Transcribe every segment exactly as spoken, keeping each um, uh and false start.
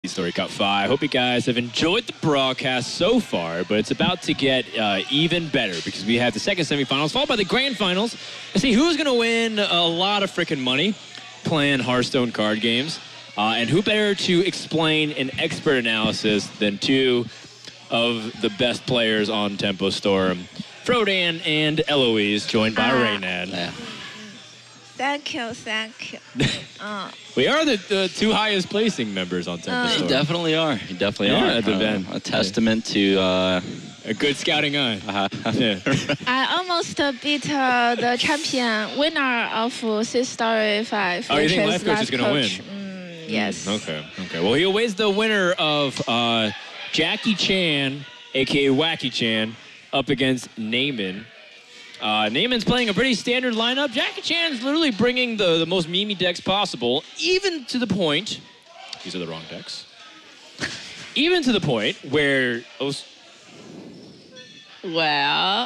Story Cup five. Hope you guys have enjoyed the broadcast so far, but it's about to get uh, even better because we have the second semifinals followed by the grand finals to see who's going to win a lot of freaking money playing Hearthstone card games. Uh, and who better to explain an expert analysis than two of the best players on Tempo Storm, Frodan and Eloise, joined by uh, Reynad. Yeah. Thank you, thank you. Uh. We are the, the two highest placing members on Tempo uh. Storm. You definitely are. You definitely yeah, are. At the event. Uh, a testament yeah. to uh, a good scouting eye. Uh-huh. Yeah. I almost uh, beat uh, the champion winner of uh, Six Story five. Oh, you think Life Coach is going to win? Mm, yes. Mm, okay. Okay. Well, he awaits the winner of uh, Jackie Chan, a k a. Wacky Chan, up against Neiman. Uh, Neiman's playing a pretty standard lineup. Jackie Chan's literally bringing the, the most memey decks possible, even to the point, these are the wrong decks, even to the point where, oh, well,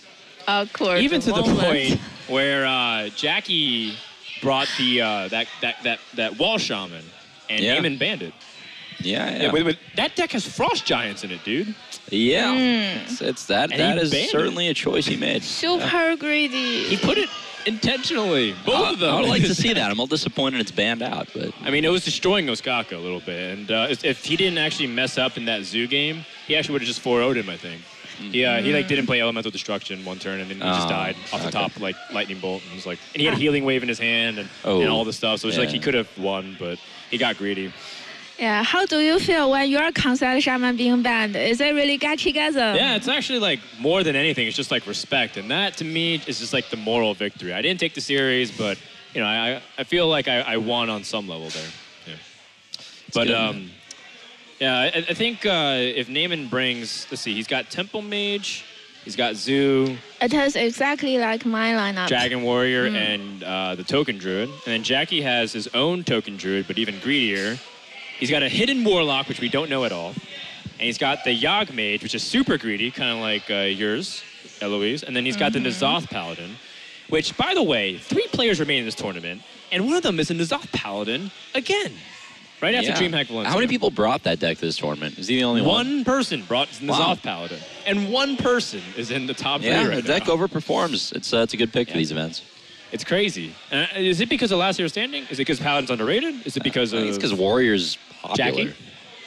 of course, even to moment. the point where uh, Jackie brought the uh, that, that, that, that wall shaman, and yeah. Neiman banned it. Yeah, yeah. yeah with, with, that deck has Frost Giants in it, dude. Yeah, mm. it's, it's that. And that is certainly it. a choice he made. Super yeah. greedy. He put it intentionally. Both uh, of them. I would like to see that. I'm a little disappointed it's banned out, but I mean, it was destroying Osaka a little bit, and uh, if he didn't actually mess up in that zoo game, he actually would have just four oh'd him, I think. Mm. He uh, he like didn't play Elemental Destruction one turn, and then he just oh, died off the okay. top like lightning bolt, and was like, and he had Healing Wave in his hand and, oh, and all the stuff. So it's yeah. like he could have won, but he got greedy. Yeah, how do you feel when your Concept Shaman being banned? Is it really get together? Yeah, it's actually like more than anything, it's just like respect. And that to me is just like the moral victory. I didn't take the series, but you know, I I feel like I, I won on some level there. Yeah. But good, um yeah, I, I think uh, if Neiman brings, let's see, he's got Temple Mage, he's got Zoo. It is exactly like my lineup. Dragon Warrior mm. and uh, the Token Druid. And then Jackie has his own Token Druid, but even greedier. He's got a hidden Warlock, which we don't know at all. And he's got the Yogg Mage, which is super greedy, kind of like uh, yours, Eloise. And then he's got mm-hmm. the N'Zoth Paladin, which, by the way, three players remain in this tournament, and one of them is a N'Zoth Paladin again, right after yeah. DreamHack Valencia. How many people brought that deck to this tournament? Is he the only one? One person brought N'Zoth wow. Paladin, and one person is in the top yeah, three right the deck now. overperforms. It's, uh, it's a good pick yeah. for these events. It's crazy. Uh, is it because of Last Hero Standing? Is it because Paladin's underrated? Is it because I think of... it's because Warrior's popular. Jackie?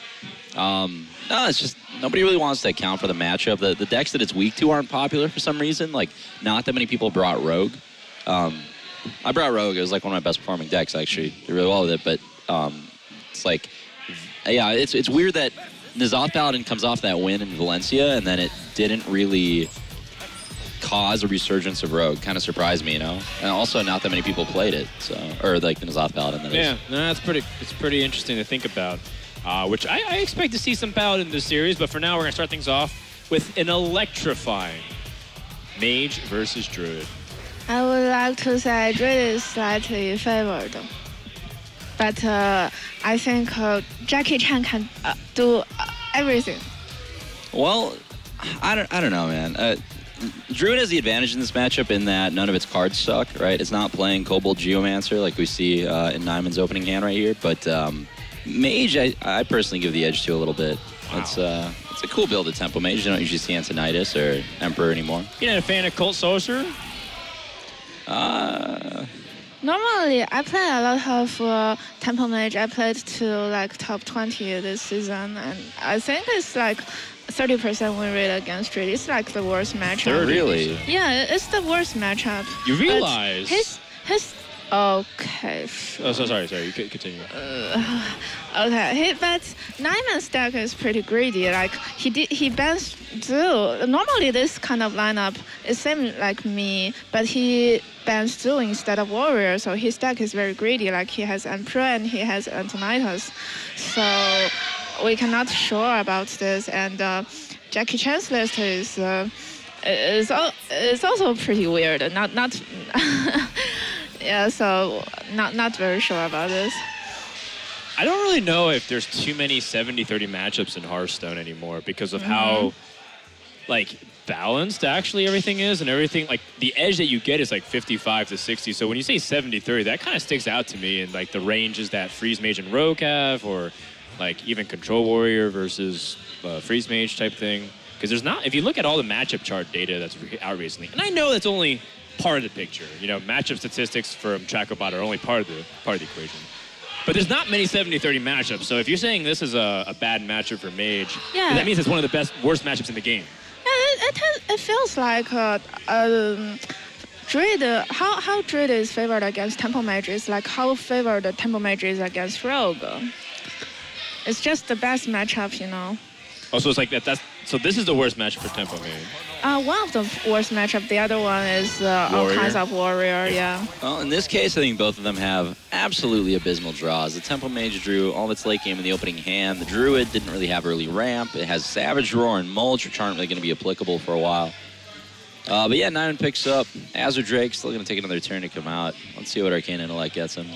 Um, no, it's just nobody really wants to account for the matchup. The, the decks that it's weak to aren't popular for some reason. Like, not that many people brought Rogue. Um, I brought Rogue. It was like one of my best performing decks, actually. Did really well with it. But um, it's like, yeah, it's, it's weird that N'Zoth Paladin comes off that win in Valencia, and then it didn't really cause a resurgence of Rogue. Kind of surprised me, you know. And also, not that many people played it, so or like the N'Zoth Paladin. That yeah, is. no, that's pretty. It's pretty interesting to think about. Uh, which I, I expect to see some Paladin in this series, but for now we're gonna start things off with an electrifying Mage versus Druid. I would like to say Druid is slightly favored, but uh, I think uh, Jackie Chan can uh, do uh, everything. Well, I don't. I don't know, man. Uh, Druid has the advantage in this matchup in that none of its cards suck, right? It's not playing Kobold Geomancer like we see uh, in Neiman's opening hand right here, but um, Mage, I, I personally give the edge to a little bit. Wow. It's, uh, it's a cool build of Tempo Mage. You don't usually see Antonidas or Emperor anymore. You're not a fan of Cult Sorcerer? Uh... Normally, I play a lot of uh, Tempo Mage. I played to like top twenty this season, and I think it's like thirty percent win rate against Druid. It's like the worst matchup. thirty Really? Yeah, it's the worst matchup. You realize... But his, his, okay. Oh, so sorry, sorry. You could continue. Uh, okay, he, but Neiman's deck is pretty greedy. Like he did, he bans Zoo. Normally, this kind of lineup is same like me, but he bans Zoo instead of Warrior. So his deck is very greedy. Like he has Emperor and he has Antonidas. So we cannot sure about this. And uh, Jackie Chan's list is uh, is al is also pretty weird. Not not. Yeah, so not not very sure about this. I don't really know if there's too many seventy thirty matchups in Hearthstone anymore because of mm-hmm. how, like, balanced actually everything is, and everything, like, the edge that you get is like fifty-five to sixty. So when you say seventy thirty, that kind of sticks out to me, and like the ranges that Freeze Mage and Rogue have, or like even Control Warrior versus uh, Freeze Mage type thing. Because there's not, if you look at all the matchup chart data that's re- out recently, and I know that's only part of the picture. You know, matchup statistics from Chacobot are only part of the part of the equation. But there's not many seventy thirty matchups. So if you're saying this is a, a bad matchup for Mage, Yeah. that means it's one of the best, worst matchups in the game. Yeah, it, it, has- it feels like uh, um, Druid, uh, how, how Druid is favored against Temple Mage is like how favored the Temple Mage is against Rogue. It's just the best matchup, you know. Oh, so it's like that. That's so. This is the worst matchup for Tempo Mage. Uh, one of the worst matchup, the other one is uh, all Warrior. kinds of Warrior, yeah. Well, in this case, I think both of them have absolutely abysmal draws. The Temple Mage drew all of its late game in the opening hand. The Druid didn't really have early ramp. It has Savage Roar and Mulch, which aren't really going to be applicable for a while. Uh, but yeah, Nine picks up. Azure Drake still going to take another turn to come out. Let's see what Arcane Intellect gets him.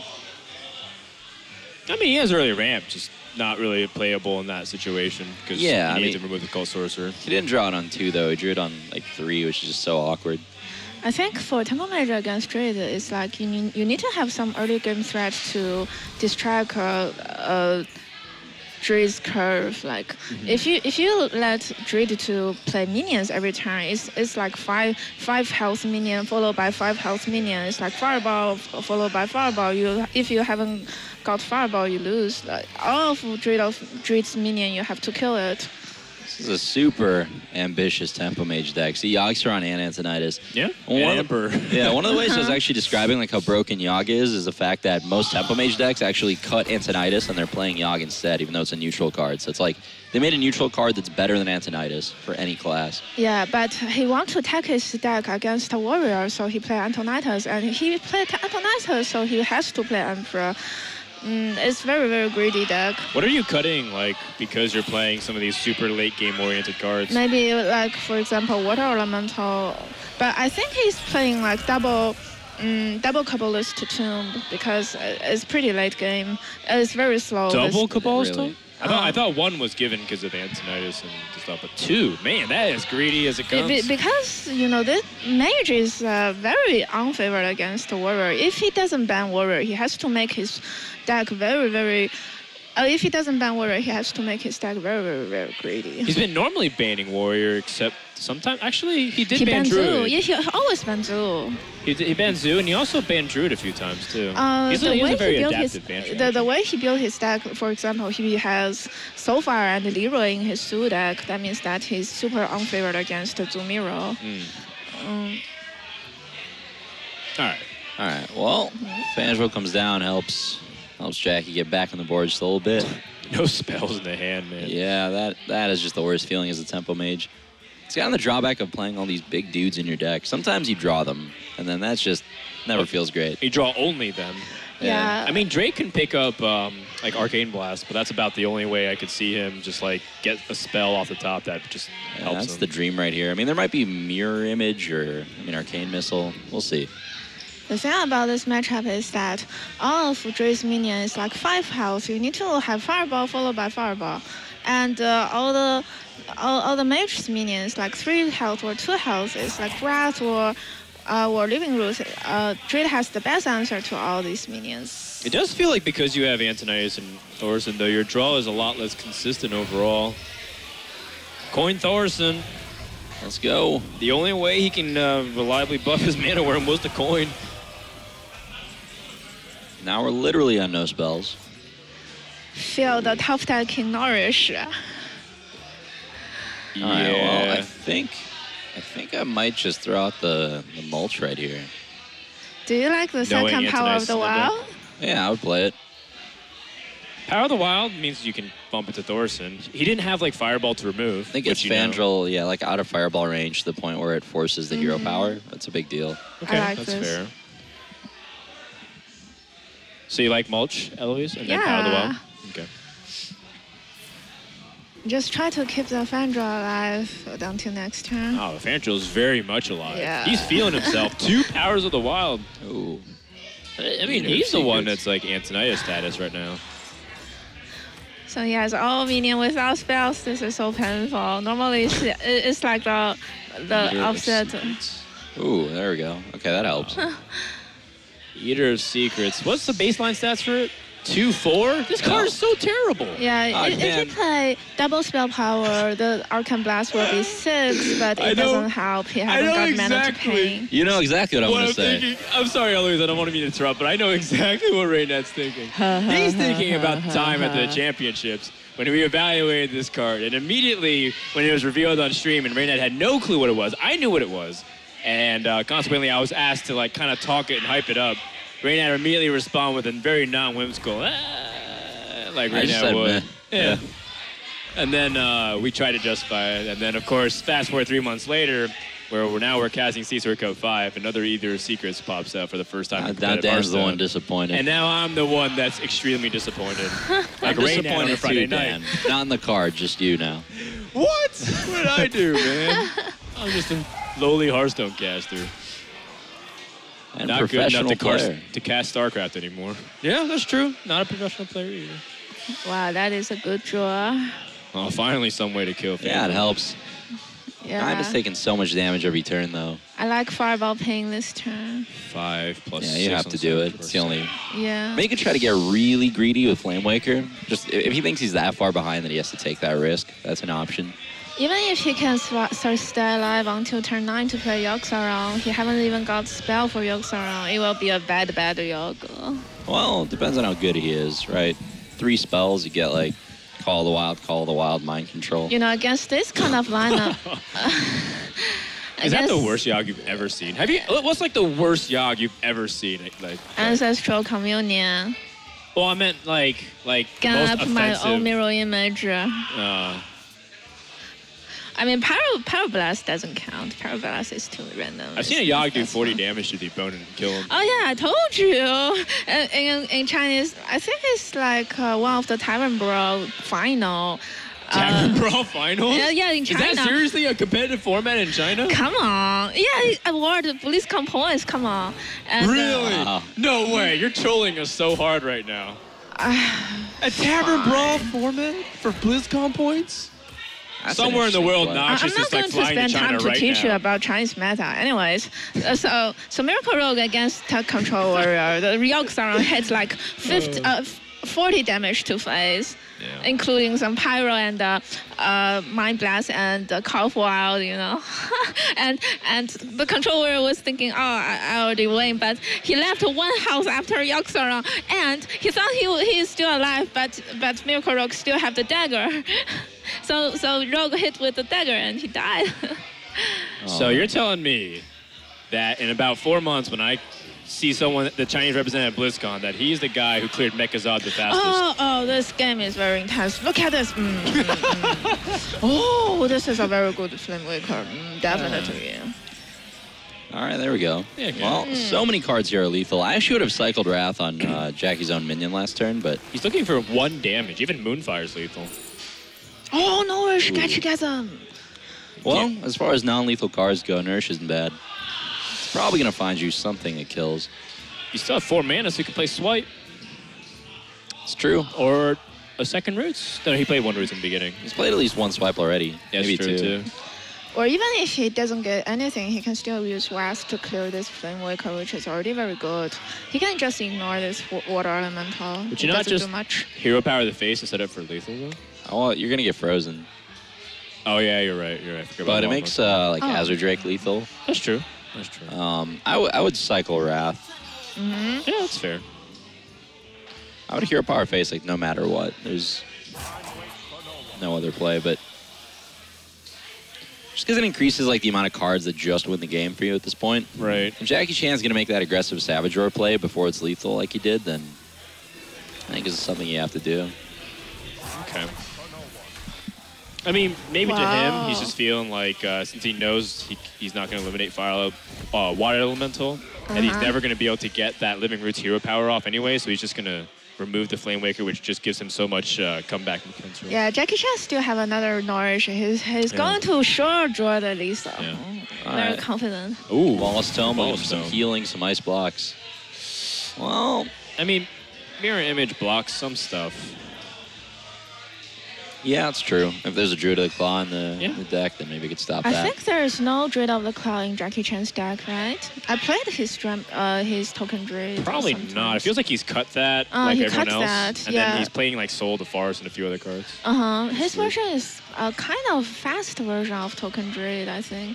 I mean, he has early ramp, just not really playable in that situation because Yeah, you I need mean- to remove the Cult Sorcerer. He didn't draw it on two, though. He drew it on like three, which is just so awkward. I think for Temple Mage against Druid, it's like you need, you need to have some early game threat to distract uh, uh, Druid's curve. Like Mm-hmm. if you if you let Druid to play minions every turn, it's it's like five five health minion followed by five health minion. It's like fireball f- followed by fireball. You if you haven't got fireball, you lose. Like all of Druid of Druid's minion, you have to kill it. This is a super ambitious Tempo Mage deck. See, Yogg-Saron and Antonidas. Yeah, One and of the- Emperor. Yeah, one of the ways I was actually describing like how broken Yogg is is the fact that most Tempo Mage decks actually cut Antonidas and they're playing Yogg instead, even though it's a neutral card. So it's like they made a neutral card that's better than Antonidas for any class. Yeah, but he wants to attack his deck against a warrior, so he played Antonidas, and he played Antonidas, so he has to play Emperor. Mm, it's very, very greedy deck. What are you cutting, like, because you're playing some of these super late game oriented cards? Maybe like, for example, Water Elemental, but I think he's playing like double, um, double Kabbalist Tomb because it's pretty late game. It's very slow. Double It's- Cabal Really? still? I thought, I Um, thought one was given because of Antonidas and stuff, but two, man, that is greedy as it Be- comes. be- because you know this mage is uh, very unfavored against warrior. If he doesn't ban warrior, he has to make his deck very very. Uh, if he doesn't ban warrior, he has to make his deck very very very greedy. He's been normally banning Warrior, except sometimes. Actually, he did He ban bans Zoo. Druid. Yeah, he always bans Zoo. He, did, he banned Zoo, and he also banned Druid a few times, too. Uh, he's, the a, he's way a very he built his adaptive ban the, strategy. the way he built his deck, for example, he has Soulfire and Leroy in his Zoo deck. That means that he's super unfavored against Zumiro. Mm. Um, All right. All right, well, Fangirl comes down, helps helps Jackie get back on the board just a little bit. No spells in the hand, man. Yeah, that that is just the worst feeling as a Tempo Mage. It's kind of the drawback of playing all these big dudes in your deck. Sometimes you draw them, and then that's just never feels great. You draw only them. yeah. I mean, Drake can pick up um, like Arcane Blast, but that's about the only way I could see him just like get a spell off the top that just Yeah, helps that's him. the dream right here. I mean, there might be Mirror Image or, I mean, Arcane Missile. We'll see. The thing about this matchup is that all of Dre's minion is like five health. You need to have Fireball followed by Fireball. And uh, all the all, all the mage's minions like three health or two health is like Wrath or uh, or Living Root. Uh, Dread has the best answer to all these minions. It does feel like because you have Antonidas and Thorson, though, your draw is a lot less consistent overall. Coin Thorson. Let's go. The only way he can uh, reliably buff his mana worm was the coin. Now we're literally on no spells. Feel the top deck can nourish. All right, well, I think I think I might just throw out the, the mulch right here. Do you like the Knowing second power Antonidas of the in the deck. wild? Yeah, I would play it. Power of the Wild means you can bump it to Thorson. He didn't have like Fireball to remove. I think which it's you know. Fandral, yeah, like out of fireball range to the point where it forces the hero power. That's a big deal. Okay, I like that's this. fair. So you like Mulch, Eloise, and then Power of the Yeah. Wild? Okay. Just try to keep the Fandra alive until next turn. Oh, Fandral is very much alive. Yeah. He's feeling himself. Two Powers of the Wild. Ooh. I I mean, Leader of he's the one Secrets. that's like Antonidas status right now. So he has all minion without spells. This is so painful. Normally it's, it's like the the Leader of opposite. Secrets. Ooh, there we go. Okay, that helps. Eater of Secrets. What's the baseline stats for it? two four? This card is so terrible. Yeah, Oh, if, if man. you play double spell power, the Arcane Blast will be six, but I it know- doesn't help. He hasn't know got mana to exactly. pay. You know exactly what I'm What going I'm to say. thinking, I'm sorry, Eloise, I don't want to be interrupt, but I know exactly what Raynet's thinking. He's thinking about the time at the championships when we evaluated this card, and immediately when it was revealed on stream and Raynet had no clue what it was, I knew what it was, and uh, consequently I was asked to like kind of talk it and hype it up. Raynet immediately responded with a very non-whimsical, ah, like I just Raynet said would. meh. Yeah. Yeah. And then uh, we tried to justify it, and then of course, fast forward three months later, where we're now we're casting Seasword Code five, another Either Secrets pops out for the first time. Uh, in now competitive Dan's the Hearthstone. one disappointed. And now I'm the one that's extremely disappointed. like I'm Raynet on a disappointed Friday too, night. Dan. Not in the card, just you now. What? What did I do, man? I'm just a lowly Hearthstone caster. And Not good enough professional to, cast, player. to cast StarCraft anymore. Yeah, that's true. Not a professional player either. Wow, that is a good draw. Oh, finally some way to kill. Yeah, it Phantom. helps. Yeah. I'm just taking so much damage every turn, though. I like Fireball paying this turn. Five plus. Yeah, you six have on to do it. Search It's the only. Yeah. Maybe you could try to get really greedy with Flame Waker. Just if he thinks he's that far behind that he has to take that risk, that's an option. Even if he can sw- so stay alive until turn nine to play Yogg-Saron, he haven't even got spell for Yogg-Saron. It will be a bad, bad Yogg. Well, it depends on how good he is, right? Three spells, you get like Call of the Wild, Call of the Wild, Mind Control. You know, against this kind of lineup. Is that the against worst Yogg you've ever seen? Have you? What's like the worst Yogg you've ever seen? Like, like Ancestral Communion. well, I meant like like the Gonna most up my offensive. own mirror image. Uh, I mean, Pyro, Pyroblast doesn't count. Pyroblast is too random. I've seen a It's- Yogg do that's forty fine. damage to the opponent and kill him. Oh yeah, I told you. Uh, In, in Chinese, I think it's like uh, one of the Tavern Brawl final. Uh, Tavern Brawl final? yeah, yeah, in Is China. that seriously a competitive format in China? Come on. Yeah, award BlizzCon points. Come on. And, uh, Really? Wow. No way. You're trolling us so hard right now. A Tavern Brawl format for BlizzCon points? That's an Somewhere in the interesting world, play. not I- I'm just not like going to flying to spend China time to right teach you now. about Chinese meta. Anyways, uh, so so Miracle Rogue against Tech Control Warrior, the Yogg-Saron hits like fifty, uh, f- forty damage to face, Yeah. including some Pyro and uh, uh, Mind Blast and uh, Call for Wild, you know. and and the Control Warrior was thinking, oh, I, I already win, but he left one house after Yogg-Saron, and he thought he w- he is still alive, but but Miracle Rogue still have the dagger. So so Rogue hit with the dagger and he died. So you're telling me that in about four months when I see someone, the Chinese representative at BlizzCon, that he's the guy who cleared Mechazard the fastest? oh oh, this game is very intense. Look at this. Mm, mm, mm. Oh, this is a very good Flame Waker. Mm, definitely. All right, there we go. Yeah, okay. Well, so many cards here are lethal. I actually would have cycled Wrath on uh, Jackie's own minion last turn, but He's looking for one damage. Even Moonfire's lethal. Oh no, Shigachigasm. well, as far as non-lethal cards go, Nourish isn't bad. It's probably gonna find you something that kills. You still have four mana, so you can play Swipe It's true. or a second Roots. No, he played one Roots in the beginning. He's played at least one swipe already. That's maybe true two. too. Or even if he doesn't get anything, he can still use Wrath to clear this Flame Waker, which is already very good. He can just ignore this wa- Water Elemental. But It you're not doesn't just do much. Hero Power the face and set up for lethal though. Oh, well, you're gonna get frozen. Oh yeah, you're right. You're right. I forgot about But it Long makes One. uh, like Oh. Azure Drake lethal. That's true. That's true. Um, I, w- I would cycle Wrath. Hmm? yeah, that's fair. I would hero power face like no matter what. There's no other play, but just because it increases like the amount of cards that just win the game for you at this point. Right. If Jackie Chan's gonna make that aggressive Savage Roar play before it's lethal like he did, then I think it's something you have to do. Okay. I mean, maybe to Wow. him, he's just feeling like uh, since he knows he, he's not going to eliminate Fire uh, Water Elemental, and he's Uh-huh. never going to be able to get that Living Roots hero power off anyway, so he's just going to remove the Flame Waker, which just gives him so much uh, comeback potential. Yeah, Jackie Chan still have another Nourish. He's, he's Yeah. going to sure draw the Lisa. Yeah. Mm, Very Alright. confident. Ooh. Wallace Tome, looking for Wallace some Tome. healing, some ice blocks. Well, I mean, Mirror Image blocks some stuff. Yeah, it's true. If there's a Druid of the Claw in the, Yeah. the deck, then maybe we could stop I that. think there is no Druid of the Claw in Jackie Chan's deck, right? I played his drum, uh, his token Druid. Probably not. It sometimes. feels like he's cut that Uh, like he everyone cuts else. that, and yeah. then he's playing like Soul the Forest and a few other cards. Uh huh. His Sweet. version is a kind of fast version of token Druid, I think.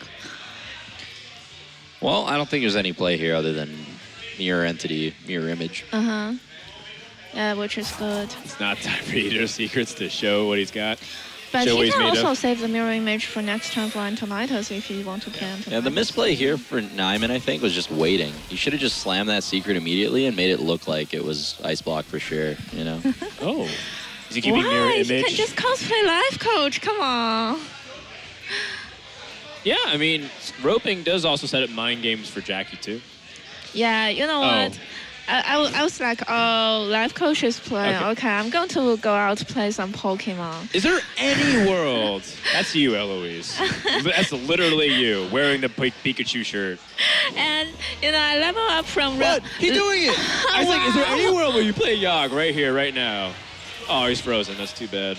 Well, I don't think there's any play here other than mirror entity, mirror image. Uh huh. Yeah, which is good. It's not time for Eater Secrets to show what he's got. But Show what he he's can made also of. save the mirror image for next turn for Antonitas if you want to play Antonitas. Yeah, the misplay here for Nyman, I think, was just waiting. He should have just slammed that secret immediately and made it look like it was Ice Block for sure, you know? Oh. Is he keeping mirror Why? image? You can just cosplay Life Coach. Come on. Yeah, I mean, roping does also set up mind games for Jackie too. Yeah, you know Oh. what? I, I, w- I was like, oh, Life Coach is playing. Okay. Okay. I'm going to go out to play some Pokemon. Is there any world? That's you, Eloise. That's literally you wearing the Pi- Pikachu shirt. And, you know, I level up from... What? He's doing it. I was like, is there Wow. any world where you play Yogg right here, right now? Oh, he's frozen. That's too bad.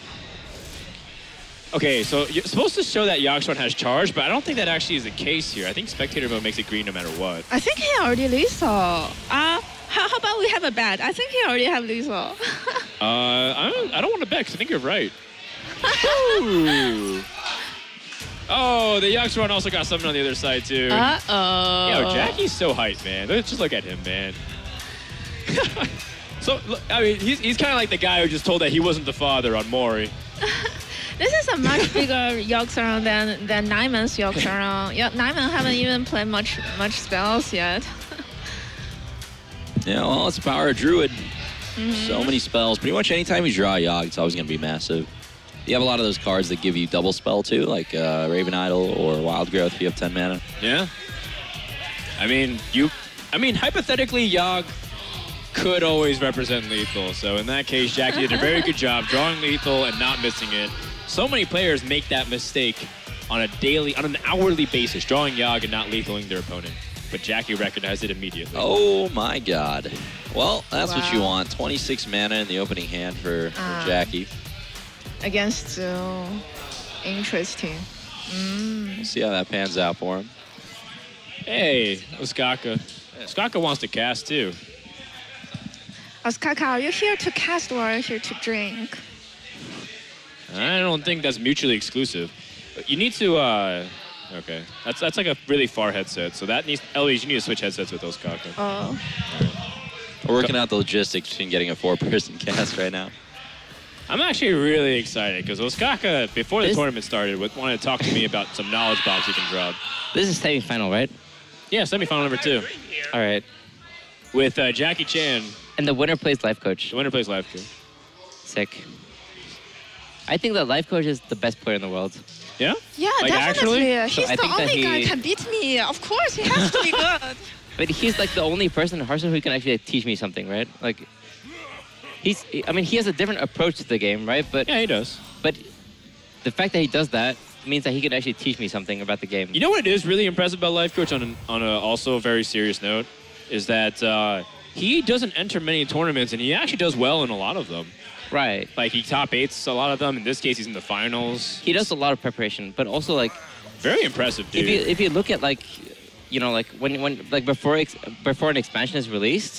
Okay, so you're supposed to show that Yoggstron has charge, but I don't think that actually is the case here. I think Spectator Mode makes it green no matter what. I think he already lethal. Uh, how, how about we have a bet? I think he already have lethal. Uh, I don't, I don't want to bet because I think you're right. Ooh. Oh, the Yoggstron also got something on the other side, too. Uh-oh. Yo, Jackie's so hyped, man. Let's just look at him, man. So, look, I mean, he's, he's kind of like the guy who just told that he wasn't the father on Mori. This is a much bigger Yoggstron than than Nyman's Yoggstron. Yeah, Nyman haven't even played much much spells yet. Yeah, well, it's the power of Druid. So many spells. Pretty much anytime you draw a Yogg, it's always going to be massive. You have a lot of those cards that give you double spell, too, like uh, Raven Idol or Wild Growth if you have ten mana. Yeah. I mean, you. I mean, hypothetically, Yogg could always represent lethal. So in that case, Jackie did a very good job drawing lethal and not missing it. So many players make that mistake on a daily, on an hourly basis, drawing Yogg and not lethaling their opponent. But Jackie recognized it immediately. Oh, my God. Well, that's what you Wow. want. twenty-six mana in the opening hand for, for Ah. Jackie. Against uh, interesting. Mm. We'll see how that pans out for him. Hey, Oskaka. Oskaka wants to cast too. Oskaka, are you here to cast or are you here to drink? I don't think that's mutually exclusive. You need to, uh, okay. That's that's like a really far headset. So that needs, Eloise, you need to switch headsets with Oskaka. Oh. We're working out the logistics between getting a four-person cast right now. I'm actually really excited because Oskaka, before the This- tournament started, would- wanted to talk to me about some knowledge bombs he can drop. This is semi-final, right? Yeah, semifinal number two All right. with uh, Jackie Chan. And the winner plays life coach. The winner plays live too. Sick. I think that life coach is the best player in the world. Yeah? Yeah, Like, definitely. actually? So He's I the think that only guy he- can beat me. Of course, he has to be good. But he's like the only person in Hearthstone who can actually teach me something, right? Like, he's. I mean, he has a different approach to the game, right? But Yeah, he does. but the fact that he does that means that he can actually teach me something about the game. You know what is really impressive about Life Coach on, an, on a also very serious note? Is that uh, he doesn't enter many tournaments and he actually does well in a lot of them. Right. Like he top eights a lot of them. In this case, he's in the finals. He does a lot of preparation, but also like Very impressive, dude. if you if you look at like, you know, like when when like before ex, before an expansion is released,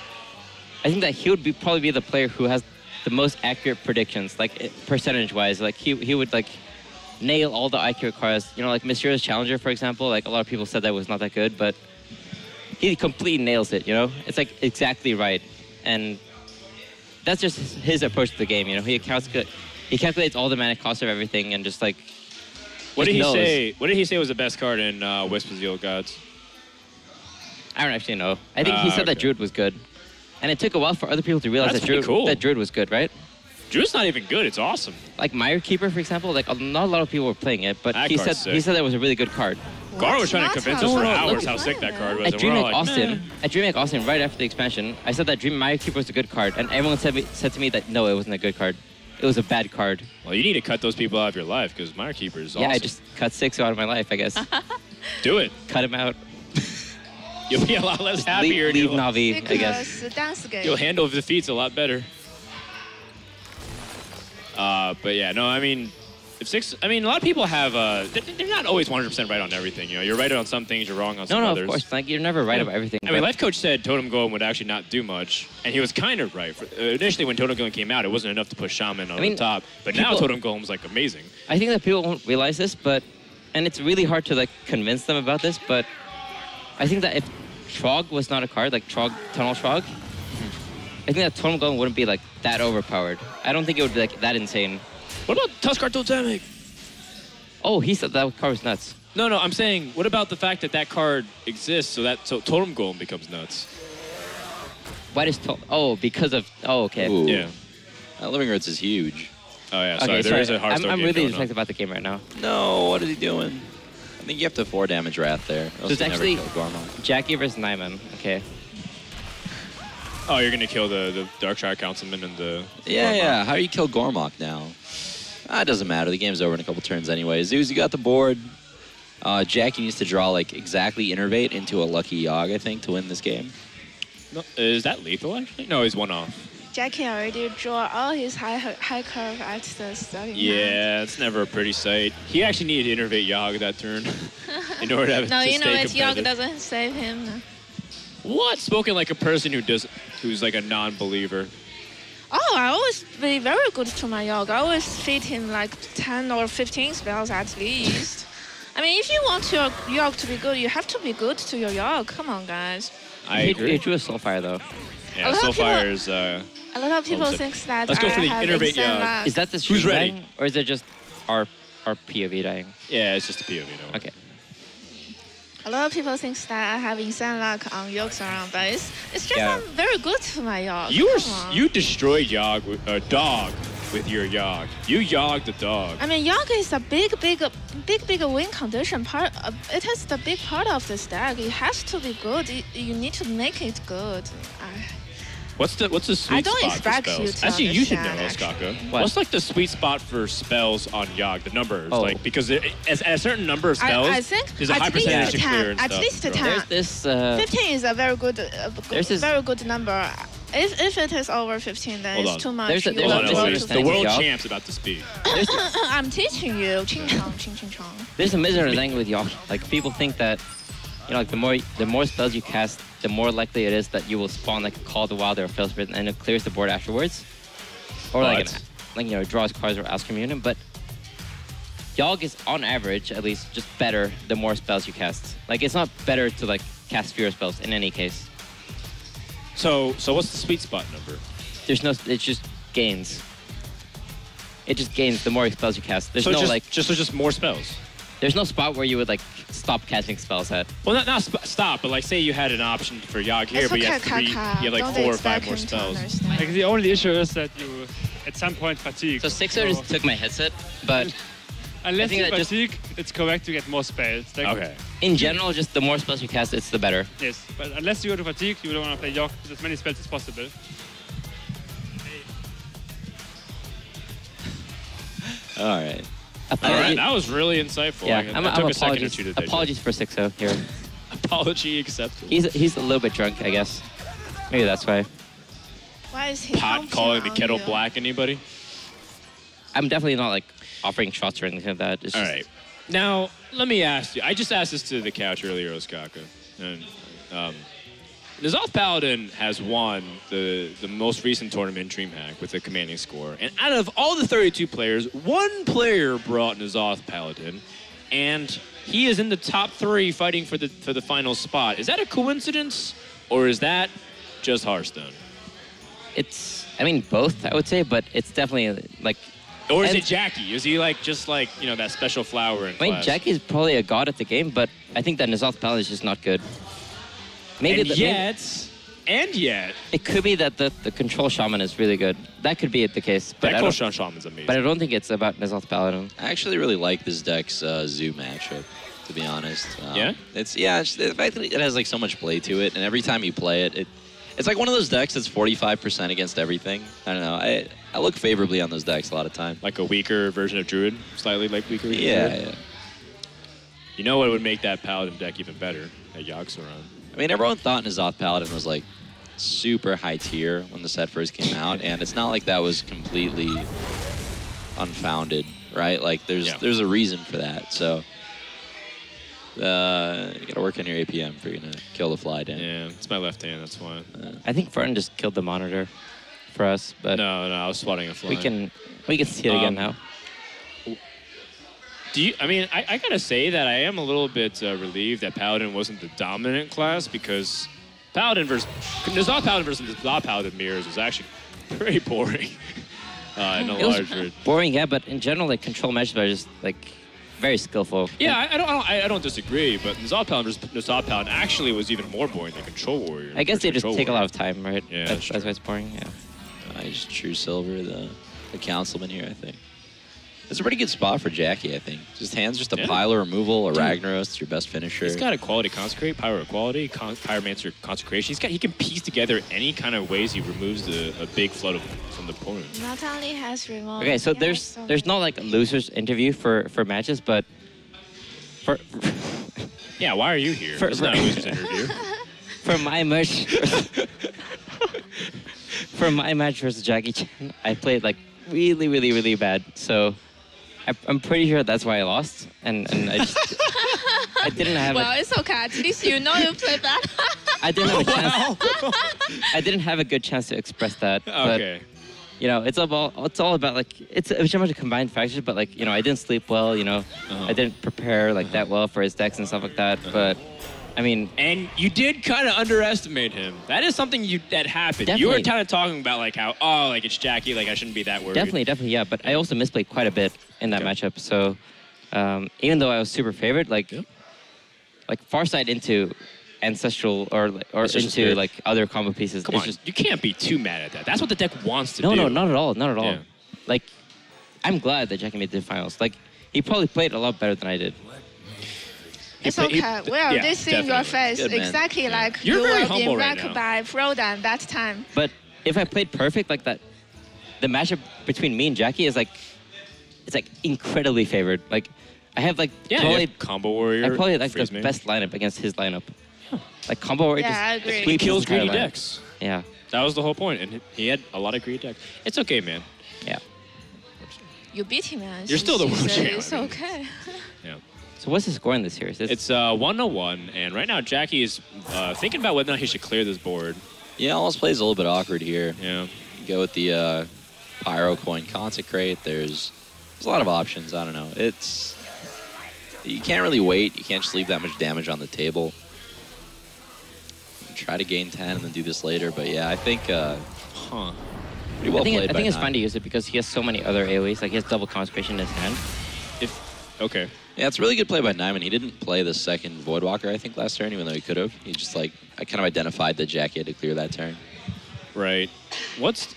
I think that he would be probably be the player who has the most accurate predictions, like percentage wise. Like he he would like nail all the accurate cards. You know, like Mysterious Challenger, for example. Like a lot of people said that was not that good, but he completely nails it. You know, it's like exactly right, and that's just his approach to the game. You know, he accounts he calculates all the mana cost of everything and just like. what did he knows. say? What did he say was the best card in uh, Wisp of the Old Gods? I don't actually know. I think he Ah, said that okay. Druid was good. And it took a while for other people to realize That's that pretty Druid, cool. that Druid was good, right? Drew's not even good. It's awesome. Like Mire Keeper, for example, like not a lot of people were playing it, but That he card's said sick. he said that was a really good card. Gar was trying to convince us No, for no, hours look- how sick that card was. At and we're all DreamHack like, Austin, "Meh." at DreamHack Austin, right after the expansion, I said that Dream Mire Keeper was a good card, and everyone said me, said to me that no, it wasn't a good card. It was a bad card. Well, you need to cut those people out of your life because Mire Keeper is awesome. Yeah, I just cut six out of my life, I guess. do it. Cut him out. You'll be a lot less Leave, happier. and leave you'll- Navi, I guess. Because dance game. You'll handle defeats a lot better. Uh, but yeah, no, I mean, if six, I mean, a lot of people have, uh, they're, they're not always one hundred percent right on everything. You know, you're right on some things, you're wrong on No, some no, others. of course. Like you're never right about everything. I mean, but- Life Coach said Totem Golem would actually not do much, and he was kind of right. For, uh, initially, when Totem Golem came out, it wasn't enough to push Shaman on I mean, the top, but now people- Totem Golem's like amazing. I think that people won't realize this, but and it's really hard to like convince them about this, but I think that if Trog was not a card, like Trog, Tunnel Trog, I think that Totem Golem wouldn't be like that overpowered. I don't think it would be like that insane. What about Tuskar Totemic? Oh, he said that card was nuts. No, no, I'm saying, what about the fact that that card exists so that so Totem Golem becomes nuts? Why does to- Oh, because of oh okay. Ooh. Yeah. Uh, Living Roots is huge. Oh yeah, sorry, Okay, there sorry. is a I'm, Hearthstone I'm game really going distracted on. about the game right now. No, what is he doing? I think you have to four damage Wrath there. So it's Else you actually never kill Gormok. Jackie versus Nyman. Okay. Oh, you're gonna kill the, the Darkshire Councilman and the... Yeah, Gormok. yeah. How do you kill Gormok now? Ah, it doesn't matter. The game's over in a couple turns anyway. Zeus, you got the board. Uh, Jackie needs to draw like exactly Innervate into a Lucky Yogg, I think, to win this game. No, is that lethal actually? No, he's one off. Jackie already drew all his high high curve at the starting hand. Yeah, it's never a pretty sight. He actually needed to Innervate Yogg that turn in order to have No, to you know stay it. Yogg competitive. doesn't save him. What? Spoken like a person who does, who's like a non-believer. Oh, I always be very good to my Yogg. I always feed him like ten or fifteen spells at least. I mean, if you want your Yogg to be good, you have to be good to your Yogg. Come on, guys. I he, agree. he drew a Soulfire though. Yeah, A lot of people- Soulfire's. Uh, A lot of people Almost think that Let's go I for the have innervate insane Yogg. luck. Is that the stream Who's ready? dying, or is it just our our P O V dying? yeah, it's just a P O V. No. Okay. A lot of people think that I have insane luck on Yogg's around, but it's, it's just Yeah. I'm very good to my Yogg. You were Come s- on. you destroyed Yogg with uh, dog with your Yogg. You Yogged the dog. I mean, Yogg is a big, big, big, big win condition part. Uh, it is the big part of this deck. It has to be good. You, you need to make it good. I, What's the what's the sweet I don't spot expect for you spells? to Actually, you should know, understand, Osaka. What? What's like the sweet spot for spells on Yogg? The numbers, Oh. like because it, as, at a certain number of I, spells, I think there's a high at least percentage to ten. clear and At stuff. least Right. ten. There's this. Uh, fifteen is a very good, uh, good There's this- very good number. If, if it is over fifteen, then Hold it's on. too much. There's a- You there's will Hold on, a go wait, to the misunderstanding. world Yogg. champ's about to speak. I'm teaching you. Ching chong, ching ching chong. There's a misunderstanding with Yogg. Like people think that, you know, like the more the more spells you cast, the more likely it is that you will spawn like a Call of the Wild or a Fail Spirit, and it clears the board afterwards, or like But- an, like you know draws cards or Ask Communion. But Yogg is on average at least just better the more spells you cast. Like it's not better to like cast fewer spells in any case. So so what's the sweet spot number? There's no. It just gains. It just gains the more spells you cast. There's so no just, like. just so just more spells. There's no spot where you would like stop casting spells at. Well, not not sp- stop, but like say you had an option for Yogg here, It's but you okay, have three, Kaka. you have like Don't four or five expect more him to spells. understand. Like the only issue is that you, at some point, fatigue. So Sixer just took my headset, but Unless think you that just- fatigue, it's correct to get more spells. Like, Okay. in general, just the more spells you cast, it's the better. Yes, but unless you go to fatigue, you don't want to play Yogg with as many spells as possible. All right. All Apology- right, that was really insightful. yeah, I, I'm, that I'm took a second or apologies. two to digest. Apologies for Sixo here. Apology accepted. He's he's a little bit drunk, I guess. Maybe that's why. Why is he Pot pumping calling the on kettle you? black. Anybody? I'm definitely not like offering shots or anything like that. It's All just, right. Now, let me ask you. I just asked this to the couch earlier, Osaka. And um, N'Zoth Paladin has won the, the most recent tournament, DreamHack, with a commanding score. And out of all the thirty-two players, one player brought N'Zoth Paladin. And he is in the top three fighting for the, for the final spot. Is that a coincidence? Or is that just Hearthstone? It's I mean both I would say, but it's definitely like. Or is And- it Jackie? Is he like just like, you know, that special flower in I mean, class? Jackie's probably a god at the game, but I think that N'Zoth Paladin is just not good. Maybe and the, maybe- yet, and yet, it could be that the, the control shaman is really good. That could be the case, but that I don't, Koshan Shaman's amazing. but I don't think it's about N'Zoth Paladin. I actually really like this deck's uh, Zoo matchup, to be honest. Um, Yeah? It's yeah. It's, the fact that it has like so much play to it, and every time you play it, it it's like one of those decks that's forty-five percent against everything. I don't know. I I look favorably on those decks a lot of time. Like a weaker version of Druid, slightly like weaker. than Yeah, Druid. yeah. You know what would make that Paladin deck even better? A Yogg-Saron. I mean, everyone thought N'Zoth Paladin was like super high tier when the set first came out, and it's not like that was completely unfounded, right? Like there's Yeah. there's a reason for that. So uh, you gotta work on your A P M if you're gonna kill the fly down. Yeah, it's my left hand. That's why. I think Fern just killed the monitor for us, but No, no, I was swatting a fly. we can we can see it again Um, now. Do you? I mean, I, I gotta say that I am a little bit uh, relieved that Paladin wasn't the dominant class because Paladin versus Nizal Paladin versus Nizal Paladin mirrors was actually pretty boring uh, in a It was larger. boring, yeah, but in general, like control matches are just like very skillful. Yeah, I, I don't, I don't, I, I don't disagree, but Nizal Paladin versus Nizal Paladin actually was even more boring than Control Warrior. I guess they just Control take a Warrior. lot of time, right? Yeah, that's, that's that's true. why it's boring. Yeah. I just True Silver, the the councilman here, I think. It's a pretty good spot for Jackie, I think. Just hands just a Yeah. pile or removal, a Ragnaros, it's your best finisher. He's got a quality consecrate, pyro quality, con- pyromancer consecration. He's got he can piece together any kind of ways he removes the, a big flood of, from the opponent. Not only has remote. Okay, so he there's has so there's no like losers interview for for matches, but for Yeah, why are you here? For- It's for- not a loser's interview. for my match for my match versus Jackie Chan, I played like really really really bad. So I, I'm pretty sure that's why I lost, and and I just I didn't have Well, a, it's okay. At least you know you play bad. I didn't have a chance. I didn't have a good chance to express that. But, Okay. you know, it's all it's all about like it's it's a bunch of combined factors. But like you know, I didn't sleep well. You know, Uh-huh. I didn't prepare like that well for his decks and stuff like that. But I mean, And you did kind of underestimate him. That is something you that happened. You were Definitely. kind of talking about like how oh like it's Jackie, like I shouldn't be that worried. definitely, definitely, yeah. But I also misplayed quite a bit in that Okay. matchup. So um, even though I was super favored, like Yeah. like Farsight into ancestral or like- or Ancestral into Spirit. like other combo pieces. Come it's on, just you can't be too mad at that. That's what the deck wants to no, do. no, not at all, not at all. Yeah. Like I'm glad that Jackie made the finals. Like he probably played a lot better than I did. It's He- he- okay. We are yeah, this in your definitely. face Good man. exactly Yeah. like You're you very were humble being right wrecked now. by Frodan that time. But if I played perfect like that, the matchup between me and Jackie is like, it's like incredibly favored. Like, I have like Yeah, probably, you have Combo Warrior. I probably like the Freeze Mage. best lineup against his lineup. Like combo warrior Yeah, just I agree. He sweeps kills his entire greedy lineup. decks. Yeah, That was the whole point, and he had a lot of greedy decks. It's okay, man. yeah. You beat him, man. You're still the It's- world It's champion. okay. Yeah. So what's the score in this series? It's, It's uh, one to one, and right now Jackie is uh, thinking about whether or not he should clear this board. Yeah, almost plays a little bit awkward here. Yeah. Go with the uh, Pyro Coin Consecrate. There's there's a lot of options. I don't know. It's you can't really wait. You can't just leave that much damage on the table. Try to gain ten and then do this later. But yeah, I think uh, Huh. pretty well I think, played I by think it's Nine. fine to use it because he has so many other AoEs. Like he has double consecration in his hand. If okay. Yeah, it's a really good play by Nyman. He didn't play the second Voidwalker, I think, last turn, even though he could have. He just, like, I kind of identified that Jackie had to clear that turn. Right. What's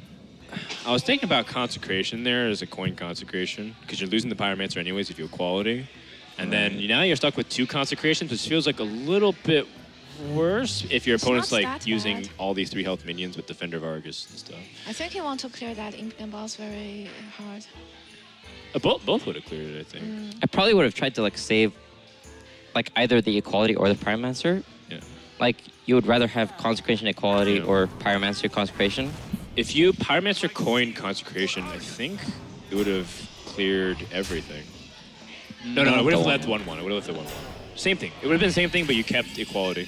I was thinking about consecration there as a coin consecration because you're losing the pyromancer anyways if you have quality, and then Right. now you're stuck with two consecrations, which feels like a little bit worse if your It's opponent's not like that using bad. all these three health minions with Defender of Argus and stuff. I think you want to clear that Imp boss very hard. Uh, both both would have cleared it, I think. Mm. I probably would have tried to like save like either the equality or the pyromancer. Yeah. Like you would rather have consecration equality Yeah. or pyromancer consecration. If you pyromancer coin consecration, I think it would have cleared everything. No, no, Not it would have the left one one. It would have left the one one. Same thing. It would have been the same thing, but you kept equality.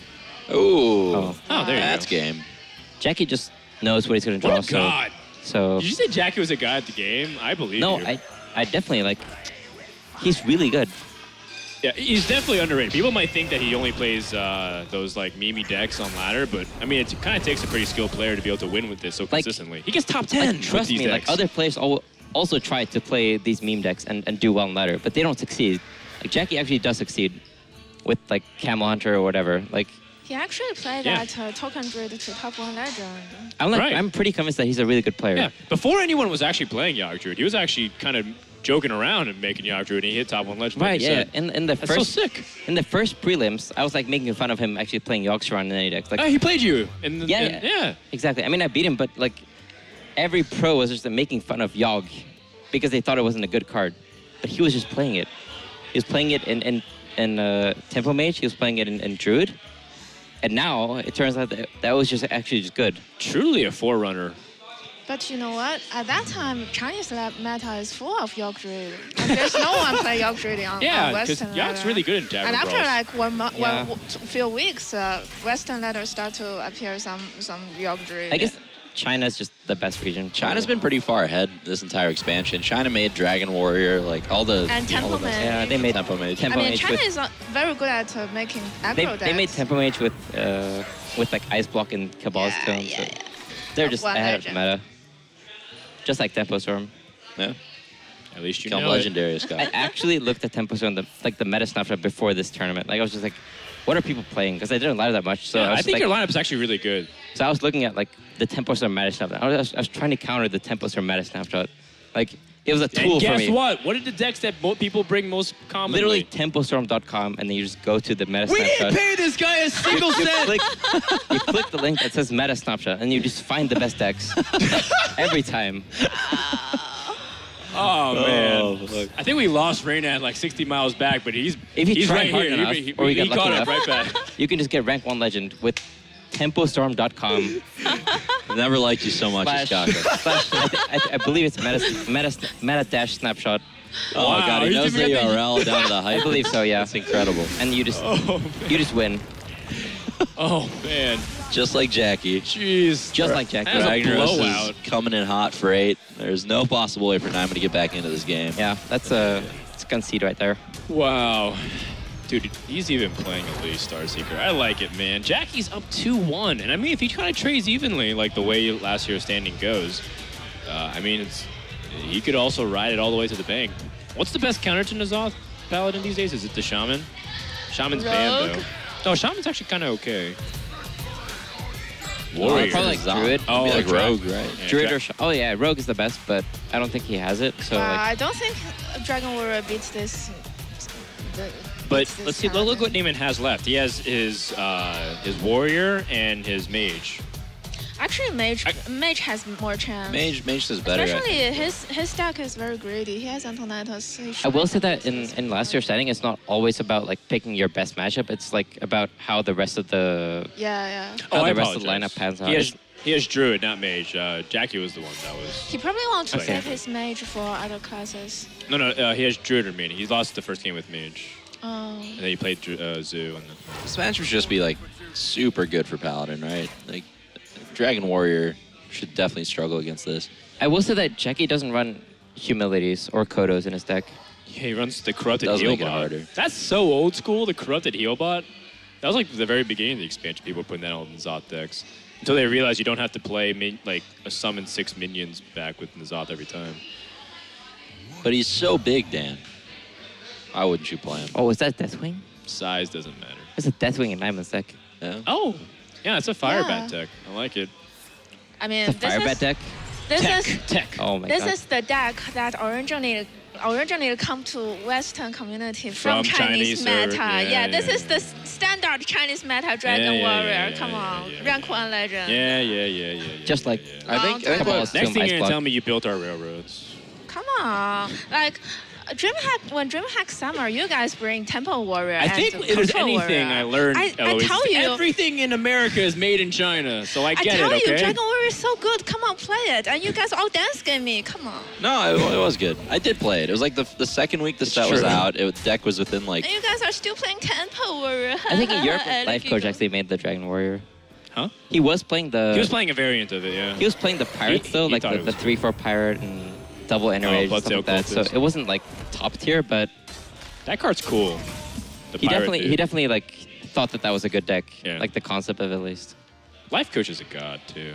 Ooh. Oh. Oh, there you That's go. game. Jackie just knows what he's gonna draw. What a god! So, Did you say Jackie was a guy at the game? I believe so no, you. I I definitely like. He's really good. Yeah, he's definitely underrated. People might think that he only plays uh, those like Mimi decks on ladder, but I mean, it kind of takes a pretty skilled player to be able to win with this so Like- consistently. He gets top ten. Like, with trust these me, like decks. other players al- also try to play these meme decks and, and do well in ladder, but they don't succeed. Like Jackie actually does succeed with like Camel Hunter or whatever. Like He actually played Yeah. that uh, token druid to top one legend. I'm like Right. I'm pretty convinced that he's a really good player. Yeah, before anyone was actually playing Yogg Druid, he was actually kind of joking around and making Yogg Druid, and he hit top one legend. like Right, you yeah. said. In in the That's first so sick. in the first prelims, I was like making fun of him actually playing Yogg-Saron in any decks. Like Oh, he played you. In the, Yeah, in- yeah. yeah. exactly. I mean, I beat him, but like every pro was just uh, making fun of Yogg because they thought it wasn't a good card, but he was just playing it. He was playing it in in, in uh, Tempo Mage. He was playing it in, in Druid, and now it turns out that that was just actually just good. Truly a forerunner. But you know what? At that time, Chinese lab meta is full of York Druid. And there's no one play York Druid on, Yeah, on because Western York's ladder. really good in Tavern And after Brawls. like one, mo- Yeah. one w- few weeks, uh, Western ladder start to appear some some York Druid. I guess China's just the best region. China's been pretty far ahead this entire expansion. China made Dragon Warrior, like all the And all Temple the best- Mage. Yeah, they made Tempo Mage. Tempo I mean, Mage China with, is uh, very good at uh, making aggro they, decks. they made Tempo Mage with uh, with like Ice Block and Cabal's Yeah, Tome. yeah, so yeah. they're just One ahead legend. of the meta. Just like Tempo Storm. Yeah. At least you Become know it. legendary, Scott. I actually looked at Tempo Storm, the, like the meta snapshot before this tournament. Like I was just like, what are people playing? Because I didn't live that much. So Yeah, I, I was think like, your lineup is actually really good. So I was looking at like the Tempo Storm meta snapshot. I was, I was trying to counter the Tempo Storm meta snapshot. Like it was a tool And for guess me. what? What are the decks that mo- people bring most commonly? Literally tempo storm dot com, and then you just go to the meta we snapshot. didn't pay this guy a single you, cent. click, you click the link that says meta snapshot, and you just find the best decks every time. Oh man, Oh, fuck. I think we lost Reyna at like sixty miles back, but he's If you he's try right hard here. enough, he he, or you he get caught lucky up enough. right back. You can just get rank one legend with tempo storm dot com I've never liked you so much, slash, Scott. slash I, th- I, th- I believe it's meta meta meta dash snapshot. Oh Wow, god, he he's knows the giving U me R L down to the height. I believe so, yeah. That's incredible. And you just Oh you just win, oh man, Just like Jackie. jeez. just like Jack. That was a Ragnaros blowout. is coming in hot for eight. There's no possible way for Nyman to get back into this game. Yeah, that's a it's a concede right there. Wow. Dude, he's even playing at least Starseeker. I like it, man. Jackie's up two one. And I mean, if he kind of trades evenly, like the way last year's standing goes, uh, I mean, it's he could also ride it all the way to the bank. What's the best counter to N'Zoth Paladin these days? Is it the Shaman? Shaman's banned, Rogue. though. No, Shaman's actually kind of okay. Warrior. Probably like Zom- Druid. Oh, Oh, like like Rogue, Dra- right? Yeah, Druid Dra- or Sh- oh yeah, Rogue is the best, but I don't think he has it. So Uh, like, I don't think Dragon Warrior beats this. The, But beats this let's see. Look what Paladin. Neiman has left. He has his uh, his warrior and his mage. Actually, Mage I- Mage has more chance. Mage, Mage is better. I Especially think. his his deck is very greedy. He has Antonetta's. he I will should- say that in, in last year's setting, it's not always about like picking your best matchup. It's like about how the rest of the Yeah, yeah. how Oh, I the rest of the apologize. lineup pans out. He has, he has Druid, not Mage. Uh, Jackie was the one that was. He probably wants to Okay. save his Mage for other classes. No, no, uh, he has Druid remaining. He lost the first game with Mage. Oh. And then he played Dru- uh, Zoo. And then... This match would just be like super good for Paladin, right? Like Dragon Warrior should definitely struggle against this. I will say that Jackie doesn't run humilities or Kodos in his deck. Yeah, he runs the Corrupted Does Heal make it bot. harder. That's so old school, the Corrupted Heal bot. That was like the very beginning of the expansion. People were putting that on N'Zoth decks. Until they realized you don't have to play min- like a summon six minions back with N'Zoth every time. But he's so big, Dan. Why wouldn't you play him? Oh, is that Deathwing? Size doesn't matter. There's a Deathwing in Nyman's deck. Yeah. Oh, yeah, it's a Fire Yeah. Bat deck. I like it. I mean, The this Fire is Bat deck. this Tech, is tech. Oh my this god. is the deck that originally originally come to Western community from, From Chinese Chinese, meta. server. Yeah, Yeah, this yeah, is the s- standard Chinese meta Dragon Yeah, yeah, Warrior. yeah, yeah, Come yeah, on, yeah. rank one legend. Yeah, yeah, yeah, yeah. yeah Just yeah, like- yeah. I think, I think Couple what, of- Next thing Ice you're gonna block. tell me you built our railroads. Come on, like. DreamHack, when DreamHack Summer, you guys bring Temple Warrior. I and think if there's Control anything Warrior. I learned, I, I Eloise, tell you, everything in America is made in China, so I I get tell it, you, okay? Dragon Warrior is so good. Come on, play it. And you guys all dance game me. Come on. no, it, it was good. I did play it. It was like the, the second week the It's set was true. out. It, the deck was within like. And you guys are still playing Temple Warrior. I think in Europe, I Life like Coach you. actually made the Dragon Warrior. Huh? He was playing the. He was playing a variant of it, yeah. He was playing the pirates He- though, he like thought the, it the was three four pirate and double enrage and stuff Bloodsail like that. So Cultist. it wasn't like top tier, but That card's cool. The he pirate definitely dude. he definitely like thought that that was a good deck, Yeah. like the concept of it at least. Life Coach is a god, too.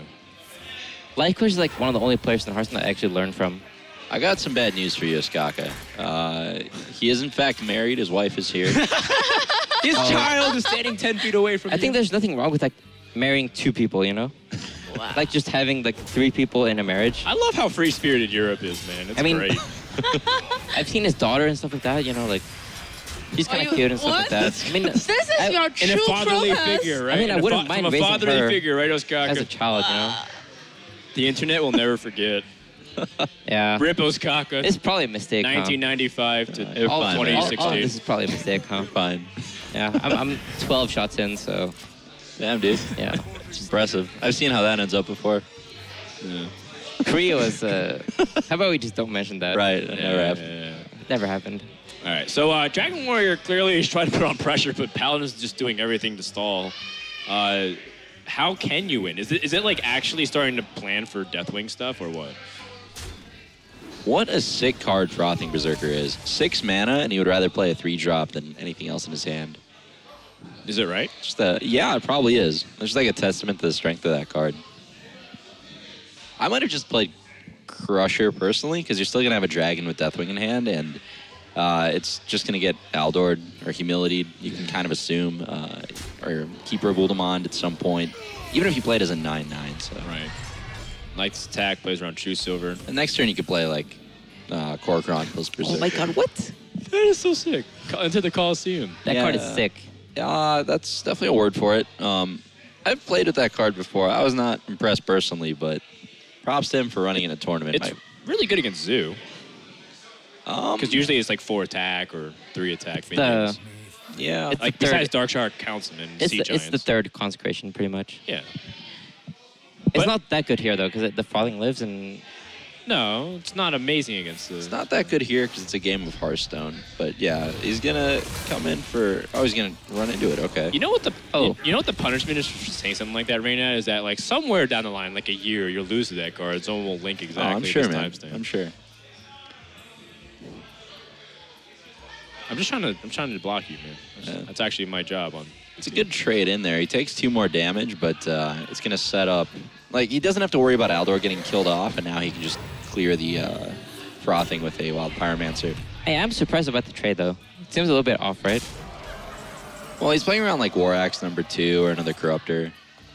Life Coach is like one of the only players in Hearthstone that I actually learned from. I got some bad news for you, Skaka. Uh, he is in fact married. His wife is here. His child is standing ten feet away from I think there's nothing wrong with like marrying two people, you know? Wow. Like just having like three people in a marriage. I love how free-spirited Europe is, man. It's I mean- great. I've seen his daughter and stuff like that, you know, like she's Are kind of you- cute and stuff what? like that. I mean, This is I- your In true a fatherly progress. figure, right? I mean, I In a wouldn't fa- mind From a raising fatherly her figure, right, Oskaka? as a child, you know? The internet will never forget. Yeah. Rip Oskaka. It's probably a mistake. huh? nineteen ninety-five to You're All, fine, all, man. all, twenty all of sixteen. this is probably a mistake, huh? Fine. Yeah, I'm, I'm twelve shots in, so Damn, dude. yeah. It's impressive. I've seen how that ends up before. Yeah. Korea was. Uh, how about we just don't mention that? Right. That Yeah, never yeah, happened. yeah. Never happened. All right, so uh, Dragon Warrior clearly is trying to put on pressure, but Paladin's just doing everything to stall. Uh, how can you win? Is it is it like actually starting to plan for Deathwing stuff or what? What a sick card Frothing Berserker is. Six mana, and he would rather play a three drop than anything else in his hand. Is it right? Just a, yeah, it probably is. It's just like a testament to the strength of that card. I might have just played Crusher personally, because you're still gonna have a dragon with Deathwing in hand, and uh, it's just gonna get Aldored or Humility'd. You can kind of assume, uh, or Keeper of Uldamond at some point, even if you play it as a nine nine. So. Right. Knight's attack plays around True Silver. And next turn you could play like uh, Kor'kron plus Berserker. Oh my god, what? That is so sick. Co- Into the Coliseum. That Yeah. card is sick. Uh, that's definitely a word for it. Um, I've played with that card before. I was not impressed personally, but props to him for running in a tournament. It's My- really good against Zoo, um, because usually it's like four attack or three attack The, minions. yeah, it's- Like the third- besides Dark Shark, Councilman, and it's Sea the, Giants. it's the third consecration, pretty much. Yeah. It's But- not that good here though, because the Frothing lives and No, it's not amazing against the. it's not that good here because it's a game of Hearthstone. But yeah, he's gonna come in for. Oh, he's gonna run into it. Okay. You know what the Oh. you know what the punishment is for saying something like that right now is that like somewhere down the line, like a year, you'll lose to that card. Someone will link Oh, exactly I'm sure, this man. timestamp. I'm sure. I'm just trying to I'm trying to block you, man. That's, Yeah. that's actually my job on. It's a good trade in there. He takes two more damage, but uh, it's gonna set up. Like he doesn't have to worry about Aldor getting killed off, and now he can just clear the uh, Frothing with a Wild Pyromancer. I am surprised about the trade though. It seems a little bit off, right? Well, he's playing around like War Axe number two or another Corruptor.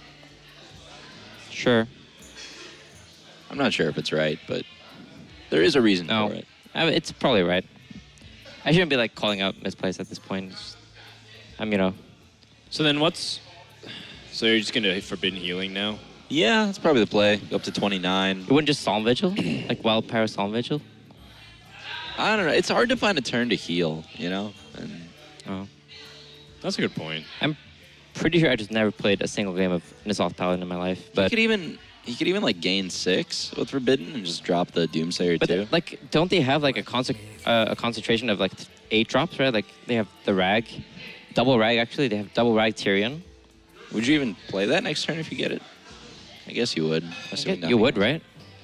Sure. I'm not sure if it's right, but there is a reason No, for it. I mean, it's probably right. I shouldn't be like calling out misplays at this point. I'm, you know, So then what's so you're just gonna hit Forbidden Healing now? Yeah, that's probably the play. Go up to twenty-nine. it wouldn't just Psalm Vigil, like Wild Pyro Psalm Vigil. I don't know. It's hard to find a turn to heal, you know? And Oh, That's a good point. I'm pretty sure I just never played a single game of N'Zoth Paladin in my life. he But could even he could even like gain six with Forbidden and just drop the Doomsayer but too. like, don't they have like a conce- uh, a concentration of like eight drops, right? Like they have the Rag, double Rag actually. They have double Rag Tyrion. Would you even play that next turn if you get it? I guess you would. assuming You nothing would, else. right?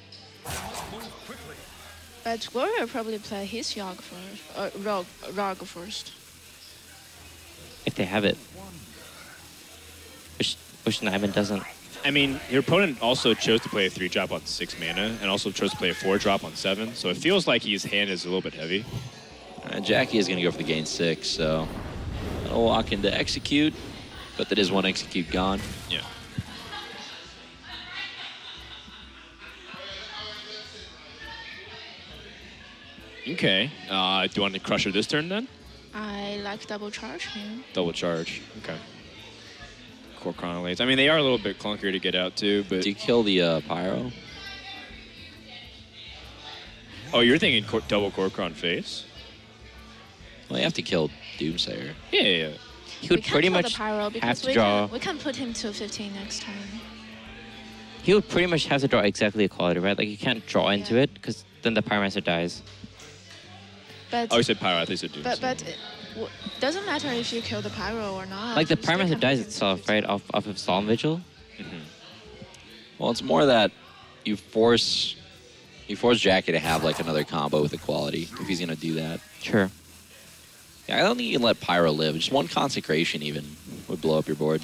But Warrior probably play his Yogg first, or Rog, Rog first. If they have it, which which Nyman doesn't. I mean, your opponent also chose to play a three drop on six mana, and also chose to play a four drop on seven. So it feels like his hand is a little bit heavy. Uh, Jackie is going to go for the gain six, so I'll walk into execute, but that is one execute gone. Yeah. Okay. Uh, do you want to Crusher this turn then? I like double charge him. Double charge. Okay. Core Chronolates. I mean, they are a little bit clunkier to get out too, but Do you kill the uh, Pyro? oh, you're thinking cor- double Core Chron face? Well, you have to kill Doomsayer. Yeah, yeah, yeah. He We would can't pretty kill much the Pyro have because to we draw. can, we can put him to fifteen next turn. He would pretty much have to draw exactly equality, right? Like you can't draw into Yeah. it because then the Pyromancer dies. But Oh, you said Pyro. I thought you said Doom. but but it w- doesn't matter if you kill the Pyro or not. Like the you still Pyromancer can dies put him to itself, fifteen. right? Off off of Psalm Vigil. Well, it's more that you force you force Jackie to have like another combo with equality if he's gonna do that. Sure. Yeah, I don't think you can let Pyro live. Just one consecration even would blow up your board.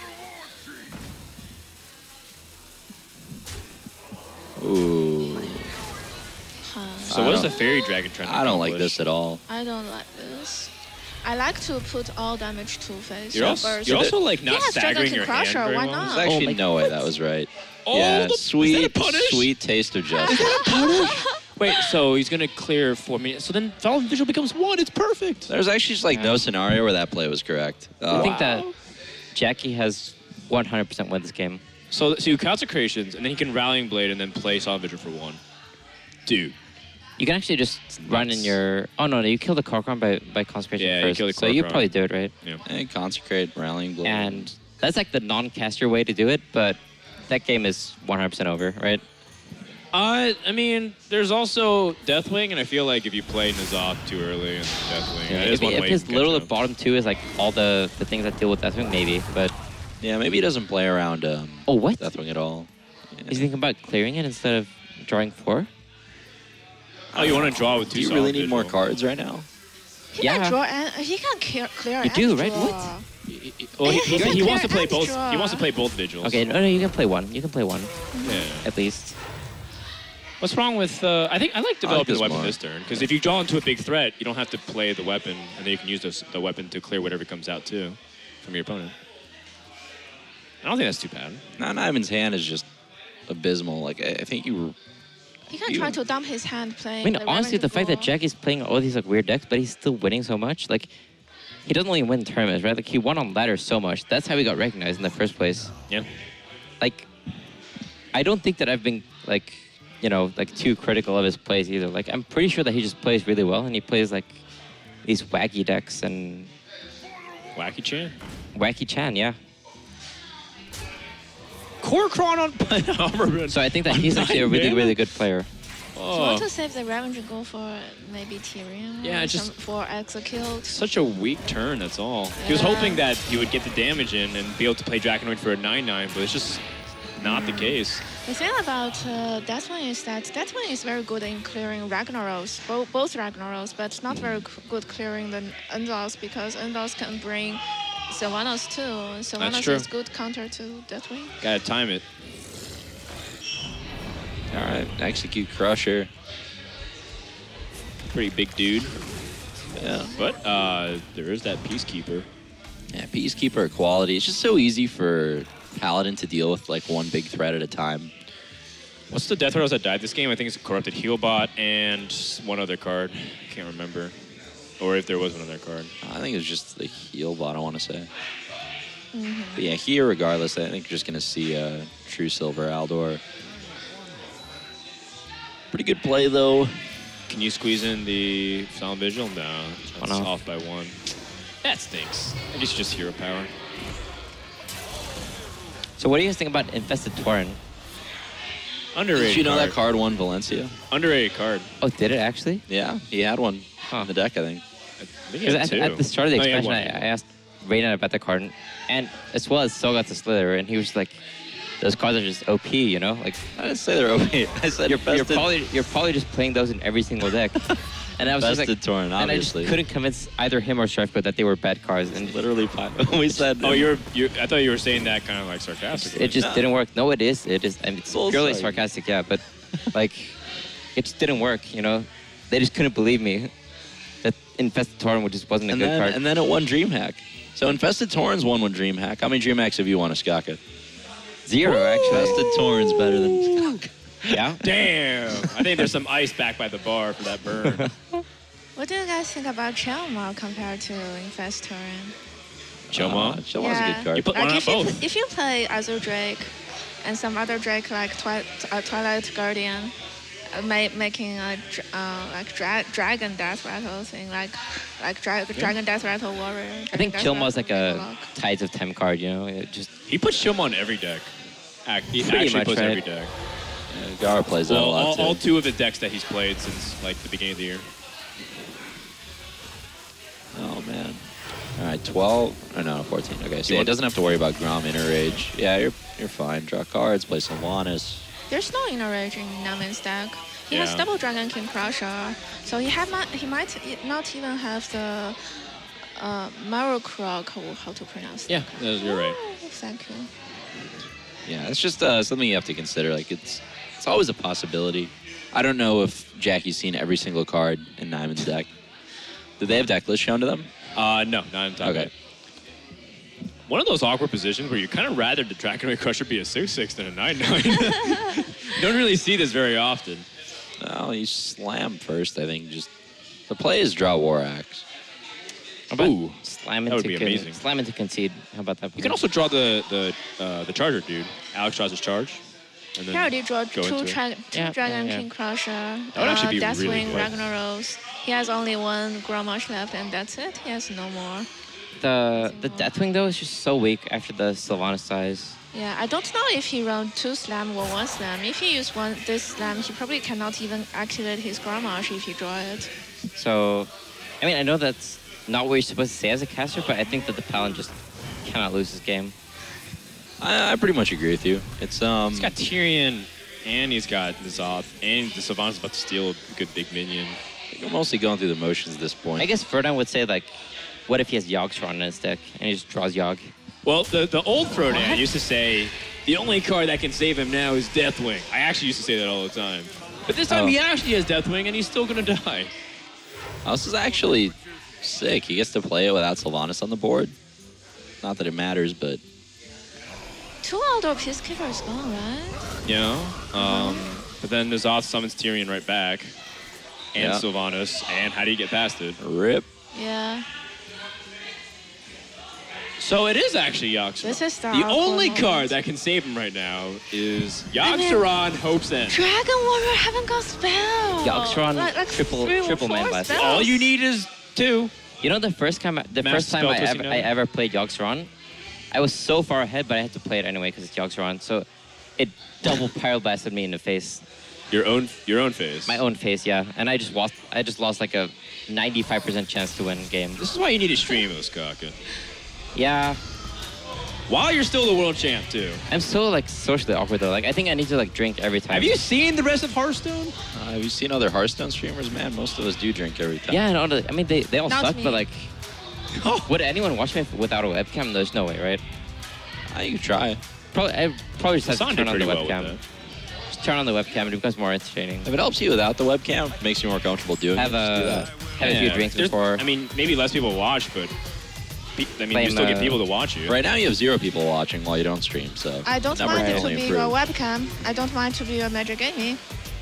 Ooh, Huh. So I what is don't- the Fairy Dragon trying to I don't like accomplish? this at all. I don't like this. I like to put all damage to face. You're also, first. you're also like not Yeah, Dragon staggering King your Crusher, hand very why well. not? There's actually my no way that was right. Oh, yeah, the- sweet, is that a punish? sweet taste of justice. Wait, so he's gonna clear four minutes. So then Fallen Vigil becomes one. It's perfect. There's actually just like no scenario where that play was correct. I Uh, think that Jackie has one hundred percent win this game. So, so you consecrations, and then he can Rallying Blade, and then play Fallen Vigil for one. Dude. You can actually just run in your. Oh no, no, you kill the Kor'kron by by consecration Yeah, you first. kill the so you Kor'kron. probably do it right. Yeah. and consecrate, rallying blow. And that's like the non-caster way to do it, but that game is one hundred percent over, right? Uh, I mean, there's also Deathwing, and I feel like if you play N'Zoth too early and Deathwing, Yeah, that is if, one if way you his can catch little him. bottom two is like all the, the things that deal with Deathwing, maybe. But Yeah, maybe he doesn't play around um, oh, what? Deathwing at all. Is he thinking about clearing it instead of drawing four? Oh, you want to draw with two Do you solid really need more visual. cards right now? He Yeah. can draw and he can clear, clear You do, and right? draw. What? Well, he, He he, can he wants to clear play and both. draw. He wants to play both vigils. Okay, no, no, you can play one. You can play one, Yeah. at least. What's wrong with? Uh, I think I like developing this the weapon more. this turn because if you draw into a big threat, you don't have to play the weapon, and then you can use those, the weapon to clear whatever comes out too from your opponent. I don't think that's too bad. No, Nyman's hand is just abysmal. Like I, I think you. He can You- try to dump his hand playing. I mean, the honestly, the Revenge fact that Ball. Jack is playing all these like weird decks, but he's still winning so much, like he doesn't only win tournaments, right? Like he won on ladder so much. That's how he got recognized in the first place. Yeah. Like, I don't think that I've been like, you know, like too critical of his plays either. Like, I'm pretty sure that he just plays really well, and he plays like these wacky decks and Wacky Chan. wacky Chan, yeah. Korkron on Armor. So I think that On he's actually a nine really, mana? really good player. Do you want Oh, to save the Revenge Goal for maybe Tyrion? Yeah, or just- some- for execute. such a weak turn. That's all. He was Yeah. hoping that he would get the damage in and be able to play Draconoid for a nine nine, but it's just not the case. The thing about uh, Deathwing is that Deathwing is very good in clearing Ragnaros, bo- both Ragnaros, but not very c- good clearing the Endos because Endos can bring Sylvanas too. and Sylvanas true. is good counter to Deathwing. Gotta time it. All right, execute Crusher. Pretty big dude. Yeah. But uh, there is that Peacekeeper. Yeah, Peacekeeper quality. It's just so easy for Paladin to deal with like one big threat at a time. What's the Death Rattles that died this game? I think it's a Corrupted Healbot and one other card. I can't remember. Or if there was another card. I think it was just the heal bot, I want to say. But yeah, here, regardless, I think you're just going to see uh, True Silver Aldor. Pretty good play, though. Can you squeeze in the Silent Vigil? No. That's off. off by one. That stinks. I guess just hero power. So what do you guys think about Infested Tauren? Underrated Did you know card. that card won Valencia? Underrated card. Oh, did it actually? Yeah, he had one Huh. in the deck, I think. I think he Because had at, two. at the start of the Oh, he had expansion, I, one. I asked Reyna about the card, and as well as Sogat the Slither, and he was like, "Those cards are just O P, you know? Like I didn't say they're O P. I said you're, you're Infested, probably you're probably just playing those in every single deck." And I was just like, Infested Tauren, and I just obviously. couldn't convince either him or Sharfco that they were bad cards, and Literally, we said. Oh, you're, you're. I thought you were saying that kind of like sarcastically. it just No. didn't work. No, it is. It is. I mean, it's Full purely cycle. sarcastic, yeah. But like, it just didn't work. You know, they just couldn't believe me that Infested Tauren just wasn't a and good then, card. and then it won DreamHack. So Infested Tauren's won one DreamHack. How many DreamHacks have you won, Skaka? Zero, actually. Infested Tauren's better than Skaka. Yeah. Damn. I think there's some ice back by the bar for that burn. What do you guys think about Chelma compared to Infest Tauren? Choma. Uh, Choma's a Yeah. good card. You put one Like on if you, both. if you play Azure Drake and some other Drake like Twi- uh, Twilight Guardian, uh, ma- making a dr- uh, like dra- Dragon Death Rattle thing, like like dra- Dragon Death Rattle Warrior. I think Dragon Chilma's Death like Rattle a Warlock. Tides of Time card, you know? It just He puts Choma on every deck. Act, he Pretty actually much, puts right? every deck. Yeah, Gara plays that Well, a lot, all, too. all two of the decks that he's played since like the beginning of the year. Oh, man. All right, twelve. Oh, no, no, fourteen. Okay, so You yeah, it want- doesn't have to worry about Grom Inner Rage. Yeah, you're you're fine. Draw cards, play Sylvanas. There's no inner rage in Namin's deck. He has Yeah. double Dragon King Crusher, so he have not, he might e- not even have the uh, Marocroc, how, how to pronounce Yeah, that. you're right. Oh, thank you. Yeah, it's just uh, something you have to consider. Like, it's it's always a possibility. I don't know if Jackie's seen every single card in Nyman's deck. Did they have deck lists shown to them? Uh, no, not in top Okay. eight. One of those awkward positions where you kind of rather the Draconoid Crusher be a six six than a nine nine. Don't really see this very often. No, you slam first, I think. Just the play is draw War Axe. How about Ooh, slam that into would be con- amazing. Slam into concede. How about that? You can also draw the the uh, the Charger dude. Alex draws his charge. And He then already drew go two, into it. tra- two Yeah, Dragon yeah, yeah. King Crusher, That would actually be uh, really Deathwing, quick. Ragnaros. He has only one Grommash left, and that's it. He has no more. the the Deathwing though is just so weak after the Sylvanas size. Yeah, I don't know if he run two slam or one slam. If he use one this slam, he probably cannot even activate his ground march if he draw it. So, I mean, I know that's not what you're supposed to say as a caster, but I think that the Paladin just cannot lose this game. I, I pretty much agree with you. It's um. He's got Tyrion, and he's got N'Zoth, and the Sylvanas about to steal a good big minion. You're mostly going through the motions at this point. I guess Ferdinand would say, like, what if he has Yogg-Saron in his deck and he just draws Yogg? Well, the, the old Frodan used to say, the only card that can save him now is Deathwing. I actually used to say that all the time. But this time Oh. he actually has Deathwing, and he's still going to die. Oh, this is actually sick. He gets to play it without Sylvanas on the board. Not that it matters, but Two outdoor Peacekeeper is gone, right? You know? Um, but then N'Zoth summons Tyrion right back. And Yeah. Sylvanas. And how do you get past it? rip. Yeah. So it is actually Yogg-Saron. This is the The only hardcore card moment. that can save him right now is I mean- Yogg-Saron Hope's End. Dragon Warrior haven't got spell. Yogg-Saron like, like triple- three or triple four man blast. spells. All you need is two. You know, the first time, the Master first time spell I twisting ever, now? I ever played Yogg-Saron, I was so far ahead, but I had to play it anyway because it's Yogg-Saron. So it double pyroblasted me in the face. Your own your own phase. My own face, yeah. And I just lost. I just lost like a ninety-five percent chance to win game. This is why you need to stream, Osaka. Yeah, While you're still the world champ, too. I'm so like socially awkward though. Like I think I need to like drink every time. Have you seen the rest of Hearthstone? Uh, have you seen other Hearthstone streamers? Man, most of us do drink every time. Yeah, and all the, I mean they, they all Not suck, me. but like, would anyone watch me without a webcam? There's no way, right? Uh, you can try. Probably, I probably just have Hassan to did turn on the pretty well webcam. with Just turn on the webcam and it becomes more entertaining. If it helps you without the webcam, makes you more comfortable doing Have it. just do a that. have a few drinks There's- before. I mean, maybe less people watch, but pe- I mean, you Blame, still get uh, people to watch you. Right now, you have zero people watching while you don't stream, so I don't numbers mind can it to only be improve. your webcam. I don't mind to be your Magic Gaming.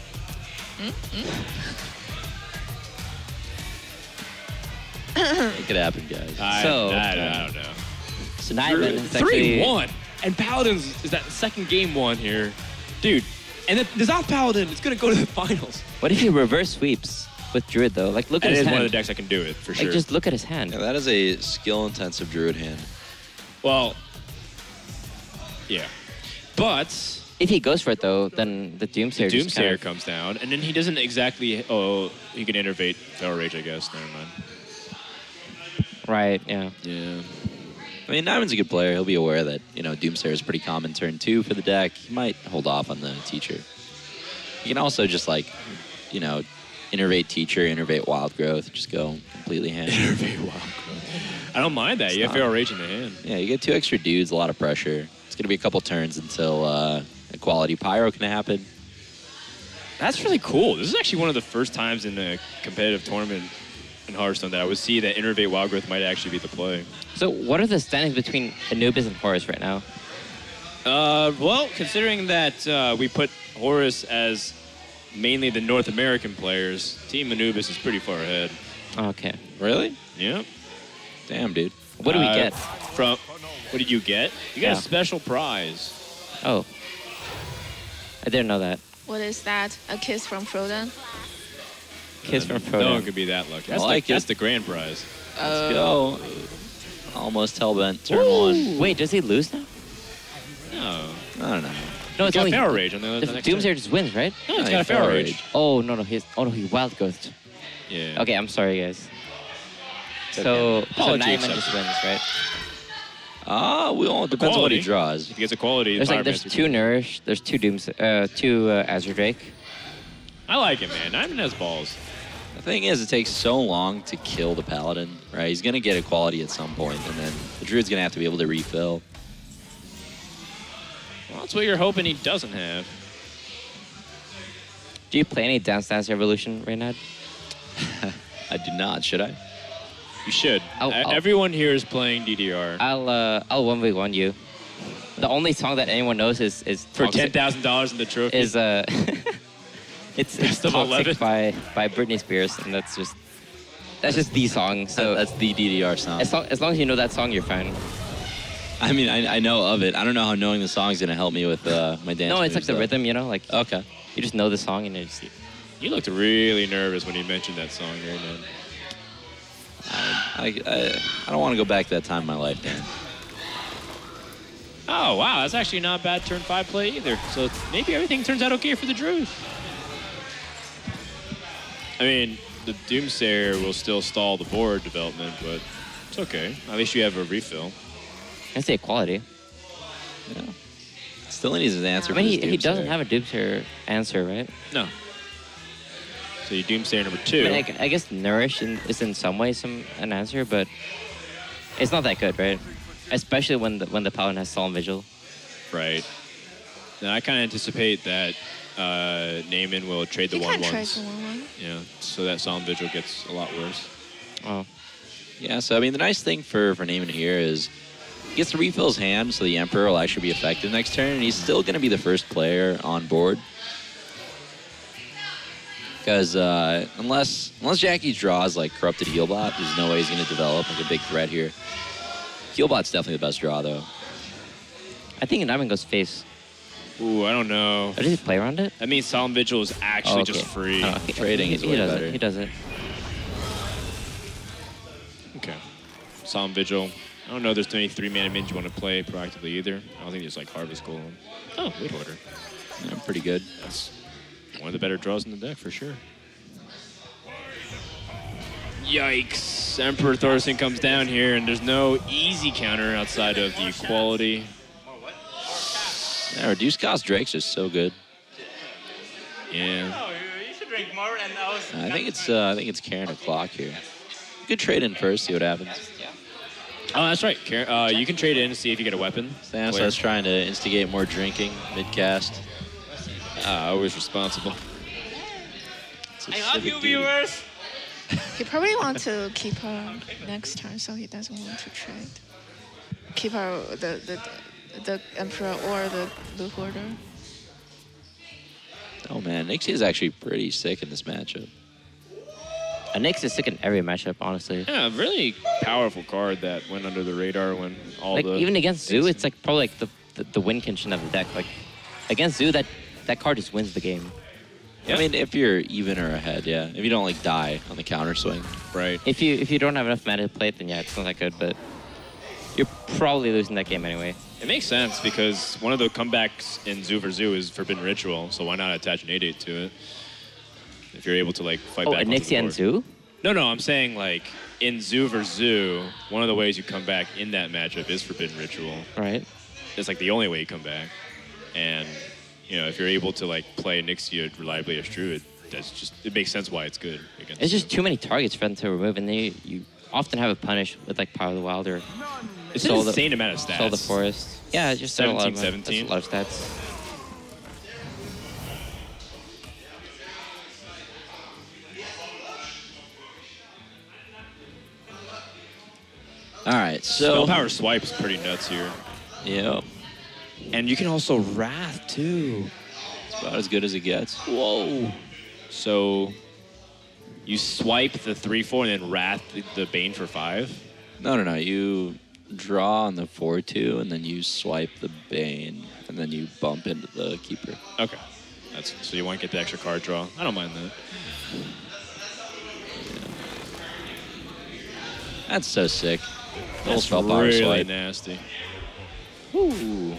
Make it happen, guys. I, So, I, uh, I don't know. So Nyman is actually three one, and Paladins is that second game one here, dude. And then N'Zoth Paladin is gonna go to the finals. What if he reverse sweeps with Druid though? Like look That at his is hand. one of the decks that can do it for like sure. just look at his hand. Yeah, that is a skill-intensive Druid hand. Well, yeah, but If he goes for it though, then the Doomsayer just Doomsayer kind of, comes down, and then he doesn't exactly. Oh, he can innervate Feral Rage, I guess. Never mind. right, yeah. Yeah. I mean, Nyman's a good player. He'll be aware that, you know, Doomsayer is pretty common turn two for the deck. He might hold off on the Teacher. He can also just, like, you know, innervate Teacher, innervate Wild Growth, just go completely ham. Innervate Wild Growth. I don't mind that. It's You have not- Feral Rage in the hand. Yeah, you get two extra dudes, a lot of pressure. It's going to be a couple turns until uh, a quality Pyro can happen. That's really cool. This is actually one of the first times in a competitive tournament in Hearthstone that I would see that Innervate Wild Growth might actually be the play. So what are the standings between Anubis and Horus right now? Uh, well, considering that uh, we put Horus as mainly the North American players, Team Anubis is pretty far ahead. Okay. Really? Yeah. Damn, dude. What do we Uh, get? From what did you get? You got Yeah. a special prize. Oh. I didn't know that. What is that? A kiss from Frodan? Kiss from No Frodo. one could be that lucky. That's, like the, it. that's the grand prize. Let's go. Almost hellbent. Turn one. Wait, does he lose now? No. I don't know. No, It's it's got only Feral Rage on the, the the next Doomsayer turn. just wins, right? No, it's Oh, got yeah, a Feral Feral Rage. Rage. Oh no no he's oh no he wild ghost. Yeah. Okay, I'm sorry guys. okay. So, so Apology Nyman accepted. just wins, right? Ah, we all depends on what he Quality. draws. If he gets a quality, There's Fire like there's Master two can- Nourish, there's two Dooms, uh, two uh, Azure Drake. I like it, man. Nyman has balls. The thing is, it takes so long to kill the Paladin, right? He's going to get a quality at some point, and then the Druid's going to have to be able to refill. Well, that's what you're hoping he doesn't have. Do you play any Dance Dance Revolution, Reynad? I do not, should I? You should. I'll- E- I'll- Everyone here is playing D D R. I'll uh, I'll one v one you. The only song that anyone knows is is For Toxic- ten thousand dollars in the trophy. is uh it's, it's Best of eleven. Toxic by by Britney Spears, and that's just that's just the song. So So that's the D D R song. as long as long as you know that song, you're fine. I mean, I, I know of it. I don't know how knowing the song is going to help me with uh, my dance No, it's like moves, the though. rhythm, you know, like Okay. you just know the song and it's You looked really nervous when you mentioned that song there, man. I, I, I, I don't want to go back to that time in my life, Dan. Oh, wow. That's actually not a bad turn five play either. So maybe everything turns out okay for the Druid. I mean, the Doomsayer will still stall the board development, but it's okay. At least you have a refill. I say equality. Yeah. Still needs an answer. I mean, for he, this he doesn't Doomsayer. have a Doomsayer answer, right? No. So you Doomsayer number two. I, mean, I, I guess Nourish in, is in some ways some an answer, but it's not that good, right? Especially when the when the Paladin has Solemn Vigil. Right. Now I kind of anticipate that uh, Naaman will trade the He one can ones. trade the one one. Yeah. So that Solemn Vigil gets a lot worse. Oh. Yeah, so I mean, the nice thing for, for Naaman here is he gets to refill his hand, so the Emperor will actually be effective next turn, and he's still going to be the first player on board. Because uh, unless unless Jackie draws like Corrupted Healbot, there's no way he's going to develop like a big threat here. Healbot's definitely the best draw, though. I think Naiman goes face. Ooh, I don't know. Or does he play around it? That means Solemn Vigil is actually Oh, okay. just free. Oh, he, Trading he, is he way does better. It. He does it. Okay. Solemn Vigil. I don't know if there's many three mana minions you want to play proactively either. I don't think there's like Harvest Golem. Oh, Weight Order. Yeah, pretty good. That's one of the better draws in the deck for sure. Yikes. Emperor Thorson comes down here, and there's no easy counter outside of the equality. Yeah, reduced cost Drake's just so good. Yeah. Oh, you should drink more, and I was. I think it's uh, I think it's Karen o'clock here. Good trade in first, see what happens. Oh, that's right. Kar- Uh, you can trade in to see if you get a weapon. Thanos Player. was trying to instigate more drinking mid-cast. Ah, always responsible. It's a I love civic you, duty. viewers. He probably wants to keep her next turn, so he doesn't want to trade. Keep her the the the Emperor or the the Hoarder. Oh man, Nixie is actually pretty sick in this matchup. A Nyx is sick in every matchup, honestly. Yeah, a really powerful card that went under the radar when all Like the... even against Zoo, things- it's like probably like the, the the win condition of the deck. Like against Zoo, that that card just wins the game. Yeah. I mean, if you're even or ahead, yeah. If you don't like die on the counter swing. Right. If you if you don't have enough mana to play it, then yeah, it's not that good. But you're probably losing that game anyway. It makes sense because one of the comebacks in Zoo for Zoo is Forbidden Ritual, so why not attach an eight eight to it? If you're able to like fight Oh, back onto the Onyxia and board. Zoo? No, no, I'm saying like in Zoo for Zoo, one of the ways you come back in that matchup is Forbidden Ritual. Right. It's like the only way you come back. And, you know, if you're able to like play Nixia reliably as Druid, that's just, it makes sense why it's good against It's just Zoo. too many targets for them to remove, and then you, you often have it punished with like Power of the Wild or It's Soul an the- insane amount of stats. Soul the Forest. Yeah, it's just a lot of, seventeen, that's a lot of stats. All right, so Spell Power Swipe is pretty nuts here. yeah, And you can also Wrath too. it's about as good as it gets. Whoa. So you swipe the three four and then Wrath the, the Bane for five? No, no, no. You draw on the four two, and then you swipe the Bane, and then you bump into the Keeper. Okay. That's so you want to get the extra card draw. I don't mind that. That's so sick. Double That's spell power really swipe. nasty. Ooh.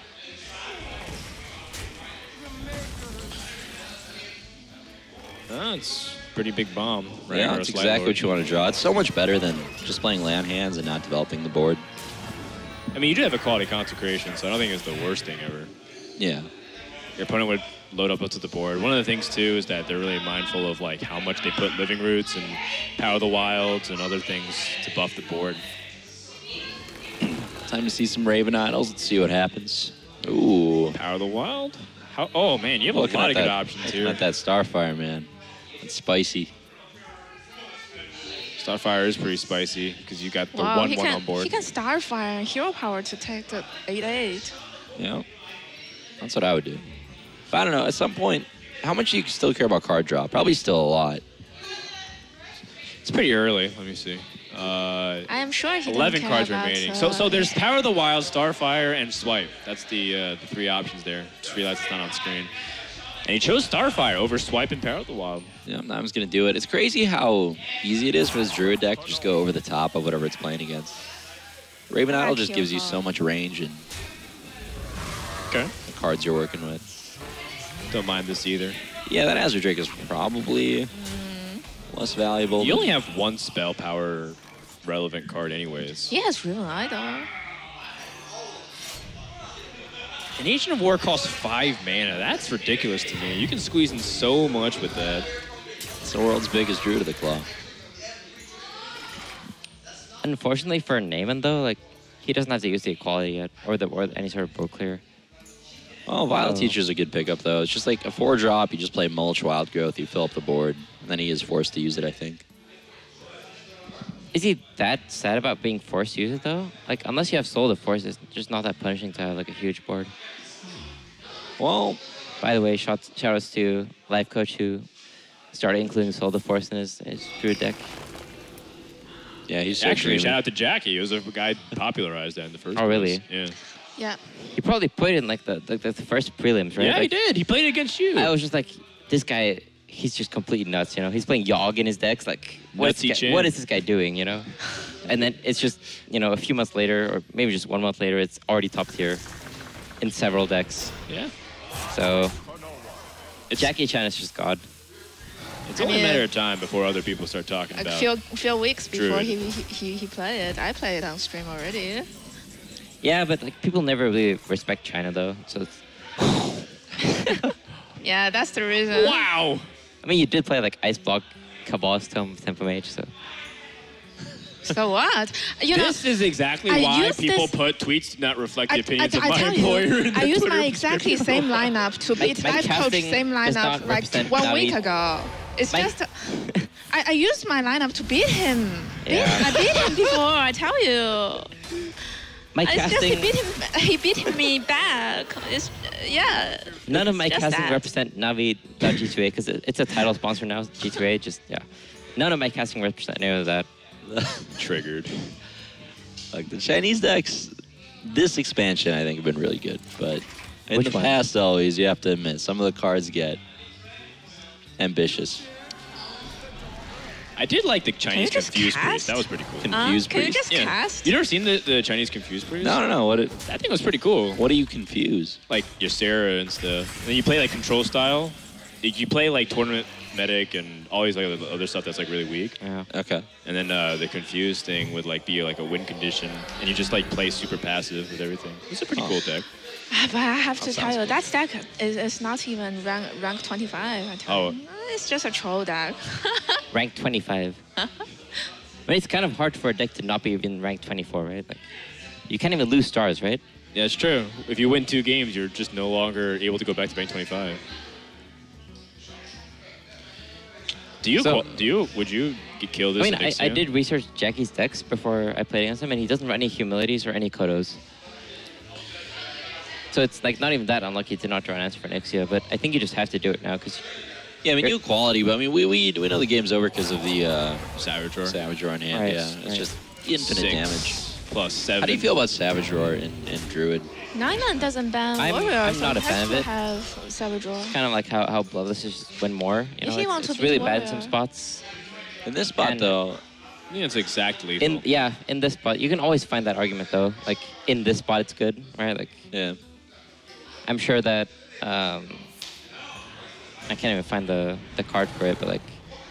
That's pretty big bomb. Right? Yeah, Or a that's Slight exactly Lord. what you want to draw. It's so much better than just playing land hands and not developing the board. I mean, you do have a quality consecration, so I don't think it's the worst thing ever. Yeah. Your opponent would load up onto the board. One of the things too is that they're really mindful of like how much they put Living Roots and Power of the Wilds and other things to buff the board. Time to see some Raven Idols. Let's see what happens. Ooh. Power of the Wild? How? Oh man, you have Looking a lot at of good that- options looking here. at that Starfire, man. It's spicy. Starfire is pretty spicy because you got the Wow, one he one can on board. he can Starfire and Hero Power to take the eight eight. Yeah. That's what I would do. But I don't know, at some point, how much do you still care about card draw? Probably still a lot. It's pretty early. Let me see. Uh, I am sure he eleven doesn't care cards about, remaining. uh, So, so there's Power of the Wild, Starfire, and Swipe. That's the uh, the three options there. Just realized it's not on screen. And he chose Starfire over Swipe and Power of the Wild. Yeah, I'm just going to do it. It's crazy how easy it is for this Druid deck to just go over the top of whatever it's playing against. Raven Idol just gives you so much range and Okay. the cards you're working with. Don't mind this either. Yeah, that Azure Drake is probably less valuable. You only have one spell power relevant card anyways. He has Riven Idol. An Agent of War costs five mana. That's ridiculous to me. You can squeeze in so much with that. It's the world's biggest Druid of the Claw. Unfortunately for Naaman though, like he doesn't have to use the equality yet, or the or any sort of board clear. Oh, Violet Oh. Teacher's a good pickup, though. It's just like a four drop, you just play Mulch, Wild Growth, you fill up the board, and then he is forced to use it, I think. Is he that sad about being forced to use it though? Like unless you have Soul to Force, it's just not that punishing to have like a huge board. Well, By the way, shout shoutouts to Life Coach who started including Soul to Force in his, his Druid deck. yeah, he's so Actually, dreamy. shout out to Jackie. He was the guy who popularized that in the first Oh, really? place. Yeah. Yeah. He probably put it in like the the, the first prelims, right? Yeah, he Like, did. He played it against you. I was just like, this guy, he's just completely nuts, you know? He's playing Yogg in his decks, like, what is, Nutsy this guy, Chin. what is this guy doing, you know? And then it's just, you know, a few months later, or maybe just one month later, it's already top tier in several decks. yeah. So, It's, Jackie Chan is just God. it's I only mean, a matter of time before other people start talking Like about few few weeks before Druid. he, he he he played it. I played it on stream already. Yeah, but like people never really respect China though. So, it's, Yeah, that's the reason. Wow. I mean, you did play like Ice Block, Cabal Tome, Tempo Mage, so. So what? You know, This is exactly I why used people this- put tweets do not reflect the I, opinions I, of I my tell employer. you, in the I used Twitter my exactly description. same lineup to My- beat my Life Coach casting same does lineup not like represent one Navi. week ago. It's My- just I, I used my lineup to beat him. Beat- Yeah. I beat him before. I tell you. My It's just he casting, beat him. He beat me back. It's yeah. none of my just casting that. represent Navi G two A because it, it's a title sponsor now, G two A, just, yeah. None of my casting represent any of that. Triggered. Like the Chinese decks, this expansion I think have been really good, but in Which the one? past always you have to admit some of the cards get ambitious. I did like the Chinese you just Confused cast? Priest. That was pretty cool. Con- Uh, Confused can you Priest. just Yeah. cast? You never seen the, the Chinese Confused Priest? No, no, no. What? It, That thing was pretty cool. what do you confuse? Like your Sarah and stuff. And then you play like control style. You you play like tournament medic and all these like other- other stuff that's like really weak. Yeah. Okay. And then uh, the confused thing would like be like a win condition, and you just like play super passive with everything. It's a pretty Oh. cool deck. Ah, But I have to That tell sounds you, cool. that deck is, is not even rank rank twenty-five. I tell Oh. you. It's just a troll deck. Rank twenty-five. I mean, it's kind of hard for a deck to not be even ranked twenty-four, right? Like, you can't even lose stars, right? Yeah, it's true. If you win two games, you're just no longer able to go back to rank twenty-five. Do you? So- qual- do you? Would you get kill this? I mean, in I, I Ixia? did research Jackie's decks before I played against him, and he doesn't run any humilities or any Kodos. So it's like not even that unlucky to not draw an answer for Nixia, but I think you just have to do it now because Yeah, I mean, new quality, but I mean, we we, we know the game's over because of the uh, Savage Roar. Savage Roar in hand. Right, Yeah, it's right. just infinite Six damage. plus seven. How do you feel about Savage Roar in, in Druid? Nyman doesn't ban I'm- Warrior, I'm so not he a fan has of to it. have Savage Roar. kind of like how, how Bloodless is just win more. You If know, he it's, wants to it's beat really bad in some Warrior. spots. In this spot, And- though, I think it's exact lethal. In yeah, in this spot, you can always find that argument though. Like in this spot, it's good, right? Like yeah. I'm sure that um, I can't even find the the card for it, but like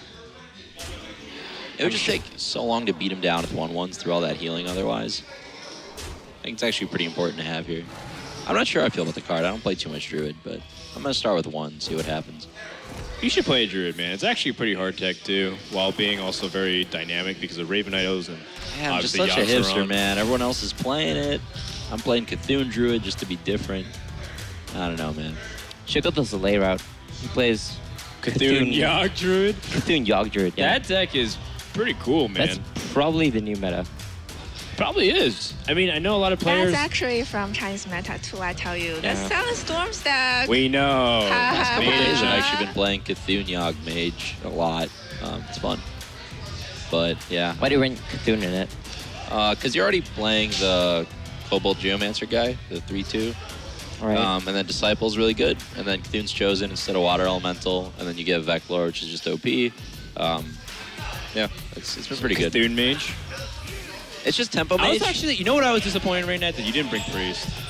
It would just take so long to beat him down with one ones through all that healing otherwise. I think it's actually pretty important to have here. I'm not sure how I feel about the card. I don't play too much Druid, but I'm going to start with one, see what happens. You should play Druid, man. It's actually a pretty hard tech too, while being also very dynamic because of Raven Idols and Yeah, I'm just obviously such a Yasuo hipster, man. Everyone else is playing it. I'm playing Cthulhu Druid just to be different. I don't know, man. should go the Zalay route. He plays Cthulhu Yogg Druid. Cthulhu Yogg Druid. Yeah, That deck is pretty cool, man. that's probably the new meta. Probably is. I mean, I know a lot of players. That's actually from Chinese meta too, I tell you. Yeah. That's Seven Storms deck. We know. Last Couple Made it, days I've Uh, actually been playing Cthulhu Yogg Mage a lot. Um, it's fun. But yeah, Why do you run Cthulhu in it? because you're already playing the Cobalt Geomancer guy, the three two. All right. Um, and then Disciple's really good. And then Cthulhu's Chosen instead of Water Elemental. And then you get Veclor, which is just O P. Um, yeah, it's, it's been pretty good. Cthulhu Mage. It's just Tempo I Mage. was actually, you know what I was disappointed right now? That you didn't bring Priest.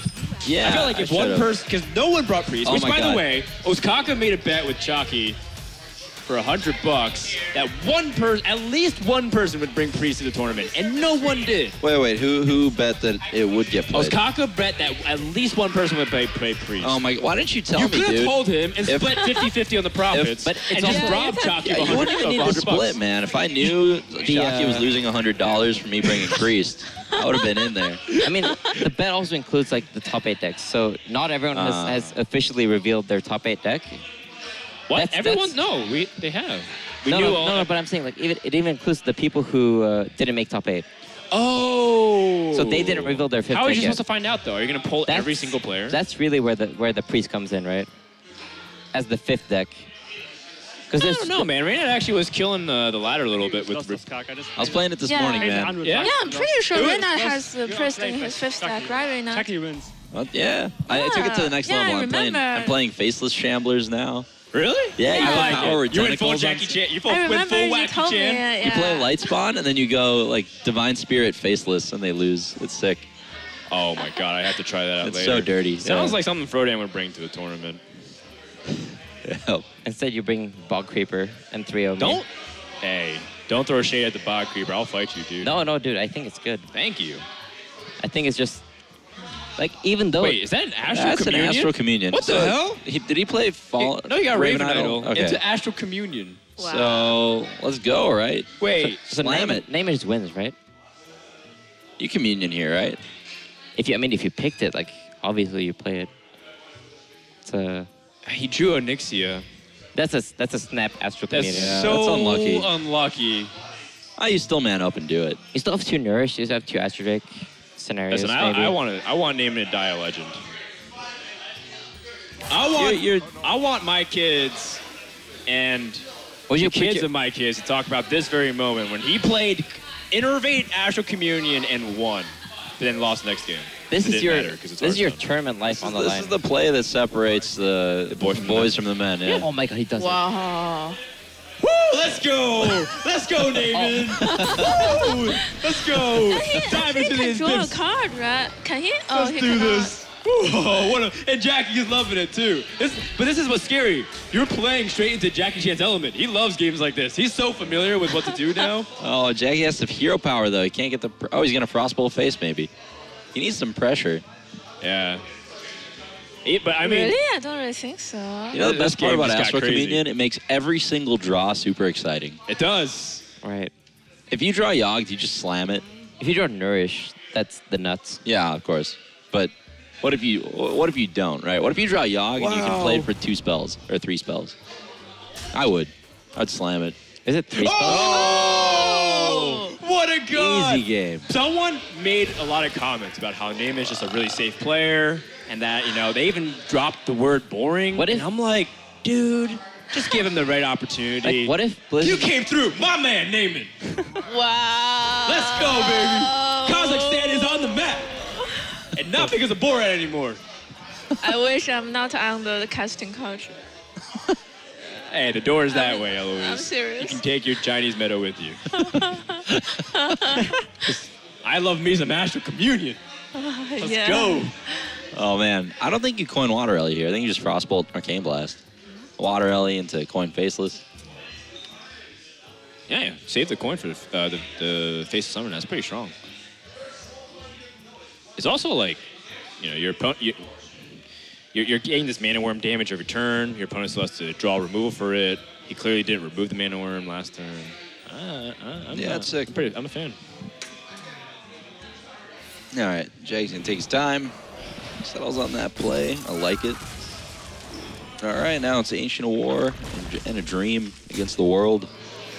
Yeah, I feel like if I one should've. person, because no one brought Priest, Oh which my by God. the way, Osaka made a bet with Chalky for a hundred bucks that one person, at least one person would bring Priest to the tournament, and no one did. Wait, wait. Who who bet that it would get played? Osaka bet that at least one person would play, play Priest. Oh my! Why didn't you tell You me, could have dude? told him and If- split fifty fifty on the profits, but and it's just also- rob Yeah, Chalky Yeah, of you wouldn't even need to 100 split, bucks. man. If I knew Shockey was uh, losing a hundred dollars for me bringing Priest, I would have been in there. I mean, the bet also includes like the top eight decks. So not everyone has, Ah. has officially revealed their top eight deck. What? That's- Everyone? that's- No, we they have. We no, knew no, all. no, no, but I'm saying like even, it even includes the people who uh, didn't make top eight. Oh. So they didn't reveal their fifth How are deck you yet. supposed to find out though? Are you gonna pull That's- every single player? That's really where the where the priest comes in, right? As the fifth deck. Because I don't know, man. Reynad actually was killing uh, the ladder a little bit with. Lost with this cock. I just I was playing it this Yeah. morning, played the man. hundred Yeah? bucks. Yeah, I'm pretty sure It was- Reynad it was- has the you know, priest played in his Chucky. fifth stack, right, Reynad? Chucky wins. Well, yeah, I, I took it to the next Yeah, level. I I'm playing. remember. I'm playing faceless shamblers now. Really? Yeah, you Yeah. play I like power it. You went full tentacles on- Jackie Chan. You full, I went remember full you Wacky told me. Chan. Yeah, You play light spawn and then you go like divine spirit faceless and they lose. It's sick. Oh my god, I have to try that out It's later. so dirty. Sounds Yeah. like something Frodan would bring to the tournament. Yeah. instead you bring Bog Creeper and three oh me. Don't. Hey, don't throw shade at the bog creeper. I'll fight you, dude. No, no, dude. I think it's good. Thank you. I think it's just like even though Wait, is that an Astral That's Communion? an Astral Communion. What the So, hell? He, did he play Fall? no, you got Raven, Idol. Okay. It's an Astral Communion. So let's go, right? Wait, so Slam name it. Name just wins, right? You communion here, right? If you, I mean, if you picked it, like obviously you play it. It's a he drew Onyxia. that's a that's a snap Astral That's Communion. Yeah, so that's unlucky. unlucky. Ah, you still man up and do it. You still have two Nourish. You still have two Astrodic scenarios. Listen, maybe. I, I want to. I want naming to die a legend. I want. You're- you're- I want my kids and Would you the put kids your- of my kids to talk about this very moment when he played Innervate Astral Communion and won, but then lost next game. This It is didn't your matter 'cause it's this is your Hearthstone. tournament life This, on is, the this line. is the play that separates the, the boys from the boys from the men. Yeah. Oh my god, he does it. Wow. Woo! Let's go! Let's go, David! Oh. Woo! Let's go! He Dive actually into can this. draw a this. card, right? Can he? Oh, Let's he do cannot. this. Whoa, what a, and Jackie is loving it too. This, but this is what's scary. You're playing straight into Jackie Chan's element. He loves games like this. He's so familiar with what to do now. Oh, Jackie has the hero power though. He can't get the. Pr- oh, he's gonna frostbolt face maybe. He needs some pressure. Yeah. It- but I mean, Really? I don't really think so. You know the This best part game about just got Astral crazy. Communion? It makes every single draw super exciting. it does. Right. If you draw Yogg, you just slam it. If you draw Nourish, that's the nuts. Yeah, of course. But what if you what if you don't, right? What if you draw Yogg and you can Wow. play it for two spells or three spells? I would. I'd slam it. Is it three spells? Oh! What a god! Easy game. Someone made a lot of comments about how Name is just a really safe player, and that, you know, they even dropped the word boring. What if- and I'm like, dude, just give him the right opportunity. Like, what if Blizzard? You came through, my man, Naaman. Wow. Let's go, baby. Kazakhstan is on the map. And not because of Borat anymore. I wish I'm not under the casting culture. Hey, the door is that way, Eloise. I'm serious. You can take your Chinese meadow with you. I love me some Astral Communion. Let's yeah. go. Oh man, I don't think you coin Water Ellie here. I think you just Frostbolt Arcane Blast. Water Ellie into coin Faceless. Yeah, yeah. Save the coin for the, uh, the, the Face of Summer. That's pretty strong. It's also like, you know, your opponent, you, you're, you're getting this Mana Worm damage every turn. Your opponent still has to draw removal for it. He clearly didn't remove the Mana Worm last turn. Uh, uh, I'm, Yeah, uh, it's sick. I'm, pretty, I'm a fan. All right, Jake's gonna take his time. Settles on that play. I like it. All right, now it's Ancient War and- and a Dream against the world.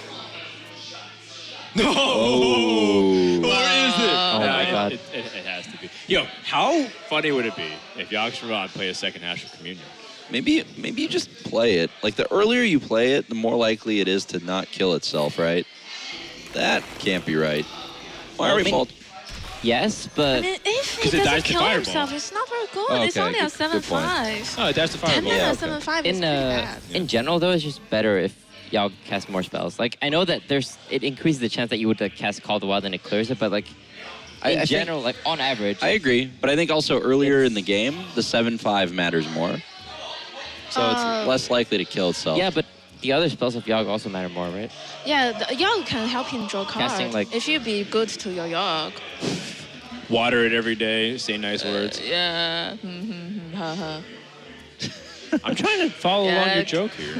No! Oh. Or is it? Oh Nah, my it- God. It, it, it has to be. Yo, how funny would it be if Yogg-Saron played a second Astral Communion? Maybe, maybe you just play it. Like the earlier you play it, the more likely it is to not kill itself, right? That can't be right. Why Well, are we I mean- fault? Yes, but I mean, if 'Cause he it doesn't dies to kill Fireball. himself, it's not very good. Oh, It's okay, only a good- seven good point. five. Oh, that's the Ten Fireball. mana Yeah, okay. seven five is in pretty uh, bad. in general though, it's just better if y'all cast more spells. Like I know that there's it increases the chance that you would like, cast Call of the Wild and it clears it, but like I, in I general, like on average. Think, I agree, but I think also earlier in the game, the seven five matters more. So Uh, it's less likely to kill itself. Yeah, but the other spells of Yogg also matter more, right? Yeah, the Yogg can help him draw cards. Casting, like- if you be good to your Yogg. Water it every day, say nice words. Yeah. Hmm, hmm, hmm, ha, ha. I'm trying to follow along Yeah. your joke here.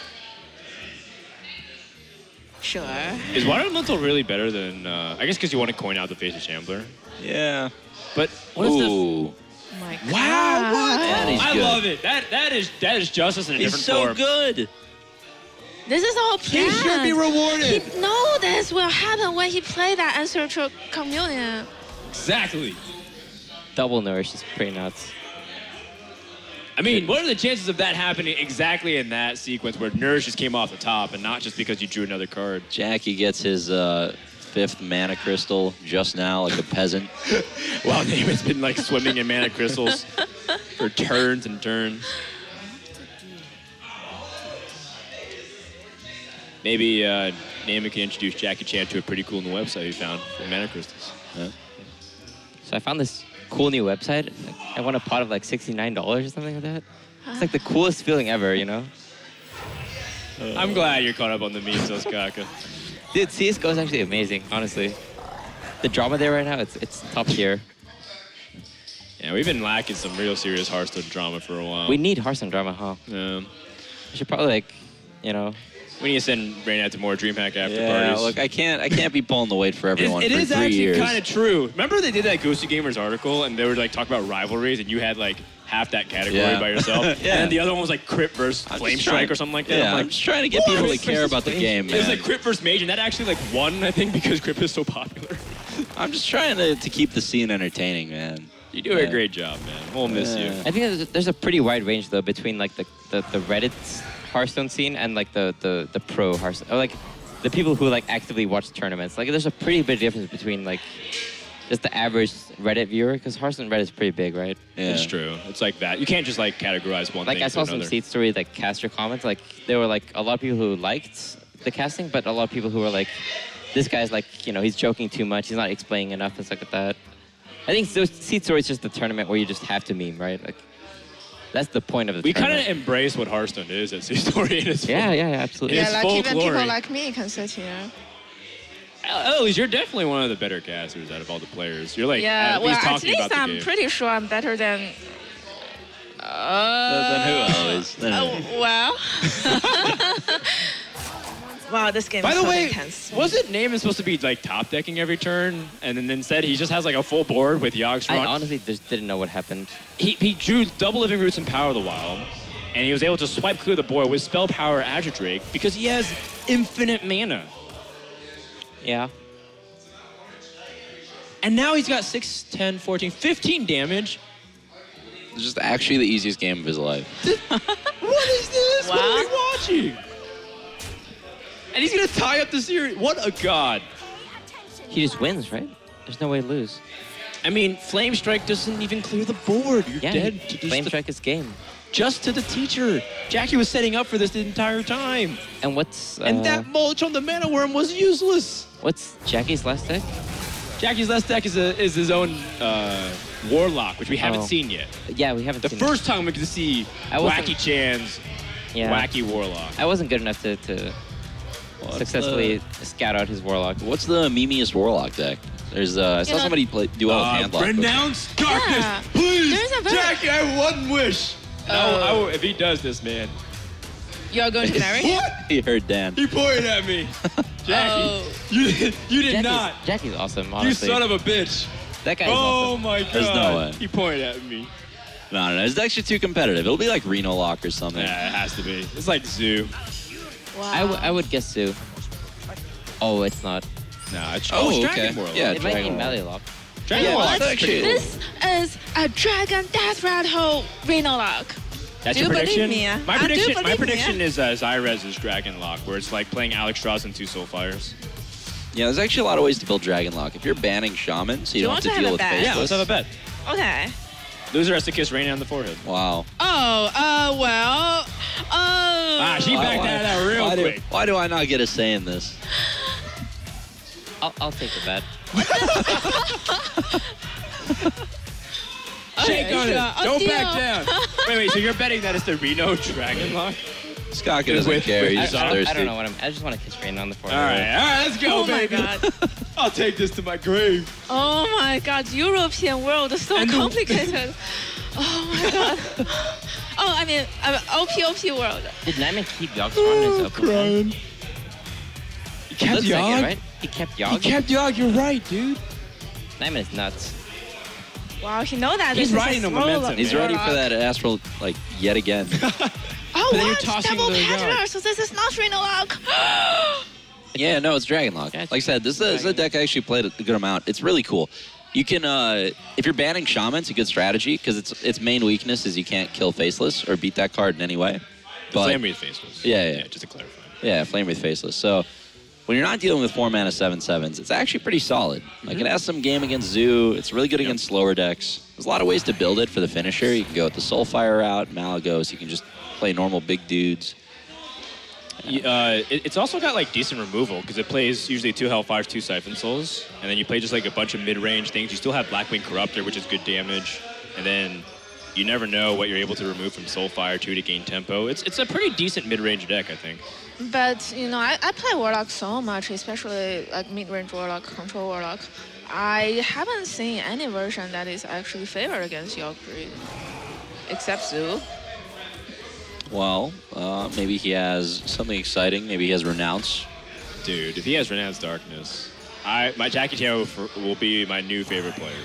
Sure. Is Water Elemental really better than, uh, I guess because you want to coin out the Faceless Shambler. Yeah. But what is the... Ooh. Oh my God. Wow, what? That is I good. love it. That That is that is justice in a He's different so form. good. This is all He planned. should be rewarded. He know this will happen when he play that Ancestral Communion. Exactly. Double nourish is pretty nuts. I mean, what are the chances of that happening exactly in that sequence where Nourish just came off the top and not just because you drew another card? Jackie gets his uh, fifth mana crystal just now, like a peasant. Wow, Naaman's been like swimming in mana crystals for turns and turns. Maybe uh, Naaman can introduce Jackie Chan to a pretty cool new website he found for mana crystals. Yeah. So I found this cool new website. I won a pot of like sixty-nine dollars or something like that. It's like the coolest feeling ever, you know? I'm glad you're caught up on the memes, Osaka. Dude, C S G O is actually amazing, honestly. The drama there right now, it's it's top tier. Yeah, we've been lacking some real serious Hearthstone drama for a while. We need Hearthstone drama, huh? Yeah. We should probably like, you know, We need to send Rain out to more DreamHack after Yeah, parties. look, I can't, I can't be pulling the weight for everyone It for is three actually years. kind of true. Remember they did that Ghosty Gamers article and they were like talking about rivalries and you had like half that category Yeah. by yourself. Yeah. And then the other one was like Crypt versus I'm Flame just Strike trying- or something like that. Yeah, I'm I'm like, just trying to get what? people to care about the game, man. it was like Crypt versus Mage and that actually like won, I think, because Crypt is so popular. I'm just trying to, to keep the scene entertaining, man. You do Yeah. a great job, man. We'll miss Yeah. you. I think there's, there's a pretty wide range though between like the, the, the Reddit Hearthstone scene and like the, the, the pro Hearthstone, or like the people who like actively watch tournaments. Like there's a pretty big difference between like just the average Reddit viewer, because Hearthstone Reddit is pretty big, right? Yeah. It's true. It's like that. You can't just like categorize one Like thing I to saw some another. seed story like caster comments. Like there were like a lot of people who liked the casting, but a lot of people who were like, this guy's like, you know, he's joking too much. He's not explaining enough and stuff like that. I think so, seed story is just the tournament where you just have to meme, right? Like that's the point of the We kind tournament. of embrace what Hearthstone is at Seed Story in its Yeah, full- yeah, yeah, absolutely. Yeah, Yeah, It's like full even glory. people like me can sit here. Eloise, you're definitely one of the better casters out of all the players. You're like Yeah, at well, least at talking least about the I'm game. pretty sure I'm better than. Uh, Then who else? Then Oh, who? well. Wow, this game By is the so way, intense. wasn't Naaman supposed to be like top decking every turn, and then instead he just has like a full board with Yogg's I Rock? honestly just didn't know what happened. He, he drew double living roots and power of the wild, and he was able to swipe clear the board with spell power Azure Drake because he has infinite mana. Yeah. And now he's got six, ten, fourteen, fifteen damage. It's just actually the easiest game of his life. What is this? What are we Wow. watching? And he's gonna tie up the series. What a god. He just wins, right? There's no way to lose. I mean, Flame Strike doesn't even clear the board. You're Yeah, dead he- to just Flame the, Strike is game. just to the teacher. Jackie was setting up for this the entire time. And what's uh, And that mulch on the mana worm was useless. what's Jackie's last deck? Jackie's last deck is a, is his own uh, Warlock, which we haven't Oh. seen yet. Yeah, we haven't The seen first time we get to see I wasn't- Wacky Chan's it. Yeah. Wacky Warlock. I wasn't good enough to, to What's successfully scout out his Warlock. What's the memeiest Warlock deck? There's uh, I saw You know- somebody play, do well with Handlock. but- Renounce darkness, Yeah. please, There's a very- Jackie. I have one wish. And I will- I will- if he does this, man. You're going to marry? What? He heard Dan. He pointed at me. Jackie, Oh. you did, you did Jackie's, not. Jackie's awesome, You honestly. son of a bitch. that guy is Oh awesome. my god. There's no way. He pointed at me. No, no, no. His deck's just too competitive. It'll be like Reno Lock or something. Yeah, it has to be. It's like Zoo. Wow. I, w- I would guess Sue. Oh, it's not. Nah, it's Oh, it's okay. Dragon Warlock. Yeah, It might be Dragon Warlock. Mallylock. Dragon Yeah, Warlock's that's pretty actually- cool. This is a dragon death rattle Reno Lock. That's Do your you believe prediction? me? My I do prediction, my believe me. prediction is uh, Zyrez's Dragon Lock, where it's like playing Alex Strauss and two Soulfires. Yeah, there's actually a lot of ways to build Dragon Lock. If you're banning Shaman, so you Do you don't want have to to deal have a with bet? Faceless. Yeah, let's have a bet. Okay. Loser has to kiss Raina on the forehead. Wow. Oh, uh, well, oh. Ah, she Why- backed why- that out real why quick. Do, why do I not get a say in this? I'll, I'll take the bet. Shake on it. sure. Oh, Don't deal. back down. Wait, wait. So you're betting that it's the Reno Dragon Lock? Scott doesn't With- care. with- He's I, just I, don't, thirsty. I don't know what I'm. I just want to kiss Rain on the All forehead. right, all right. Let's go, Oh my baby. god. I'll take this to my grave. Oh my god, European world is so And the- complicated. Oh my god. Oh, I mean, uh, O P O P world. Did Nyman keep Yogg strong in his open round? He kept Looks like it, Yogg. right? He kept He Yogg. kept Yogg. You're right, dude. Nyman is nuts. Wow, he know that He's this riding is the a slow momentum, lock He's man. ready for warlock. that astral, like, yet again. Oh, But then you're what? tossing Double the peddler, Yogg. so this is not Reno lock. Yeah, no, it's Dragon Lock. Yeah, it's Like I said, this is, a, this is a deck I actually played a good amount. It's really cool. You can, uh, if you're banning Shaman, it's a good strategy because its its main weakness is you can't kill Faceless or beat that card in any way. But Flame Wreath Faceless. Yeah, yeah. yeah. Just to clarify. yeah, Flame Wreath Faceless. So when you're not dealing with four mana seven sevens, it's actually pretty solid. Like Mm-hmm. it has some game against Zoo. It's really good against slower decks. There's a lot of ways to build it for the finisher. You can go with the Soulfire route, Malagos. You can just play normal big dudes. Y- Uh, it, it's also got like decent removal because it plays usually two Hellfires, two Siphon Souls, and then you play just like a bunch of mid-range things. You still have Blackwing Corruptor, which is good damage, and then you never know what you're able to remove from Soulfire too to gain tempo. It's it's a pretty decent mid-range deck, I think. But you know, I, I play Warlock so much, especially like mid-range Warlock, Control Warlock. I haven't seen any version that is actually favored against Yogg Breed, except Zoo. Well, uh, maybe he has something exciting. Maybe he has Renounce. Dude, if he has Renounce Darkness, I my Jackie Teo for, will be my new favorite player.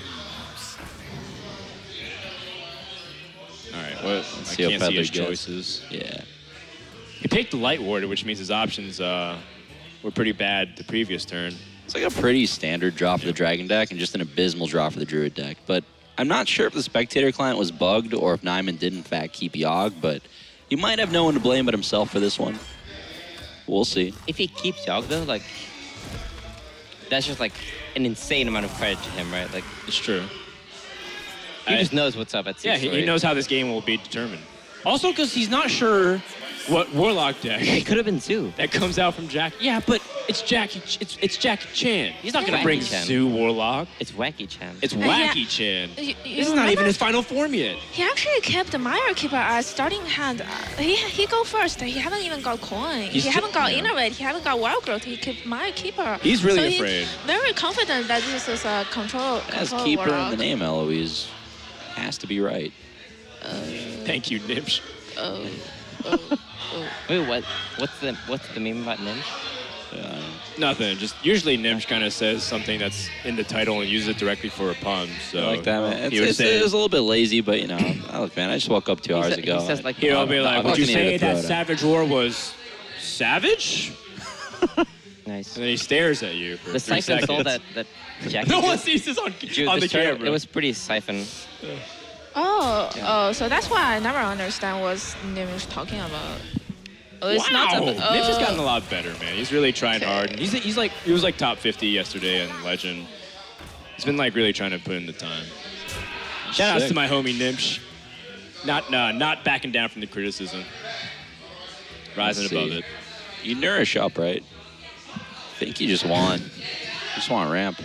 All right, what? Let's I see how can't see Peddler his gets. choices. Yeah. He picked Light Warder, which means his options uh, were pretty bad the previous turn. It's like a pretty standard draw for the Dragon deck and just an abysmal draw for the Druid deck. But I'm not sure if the Spectator client was bugged or if Nyman did in fact keep Yogg, but he might have no one to blame but himself for this one. We'll see. If he keeps Yogg though, like that's just like an insane amount of credit to him, right? Like It's true. he I- just knows what's up at six. Yeah, he, he knows how this game will be determined. Also, because he's not sure what Warlock deck It could have been Zoo. that comes out from Jack. Yeah, but it's Jackie. Ch- It's it's Jackie Chan. He's not gonna Wacky bring Chan. Zoo Warlock. It's Wacky Chan. It's Yeah. Wacky Chan. You- you This is not even remember? his final form yet. He actually kept the Mire Keeper as starting hand. Uh, He he go first. He haven't even got coin. He's he ju- haven't got yeah. Innervate. He haven't got Wild Growth. He kept Mire Keeper. He's really so he's afraid. very confident that this is a control. It has control Keeper Warlock. in the name, Eloise. Has to be right. Thank you, Nimsh. Oh, oh, oh. Wait, what? What's the what's the meme about Nim? Uh, Nothing. Just usually Nimsh kind of says something that's in the title and uses it directly for a pun. So I like that, man. he It's, would it's, say, it was a little bit lazy, but you know, oh, look, man, I just woke up two He hours sa- ago. he says, like, he'll be like, I'm "Would you looking at say it, throw that it out." Savage War was savage?" Nice. And then he stares at you for The three siphon soul seconds. that that Jackie. No one did- sees this on, Dude, on the this turn, camera. It was pretty siphon. Oh, oh, so that's why I never understand what Nim is talking about. Oh, it's wow, not. A, Nimsh has oh. gotten a lot better, man. He's really trying Okay. hard. And he's he's like he was like top fifty yesterday in Legend. He's been like really trying to put in the time. Shout outs Sick. to my homie Nimsh. Not uh, not backing down from the criticism. Rising Let's above see. it. You nourish up, right? I think you just want, you just want ramp.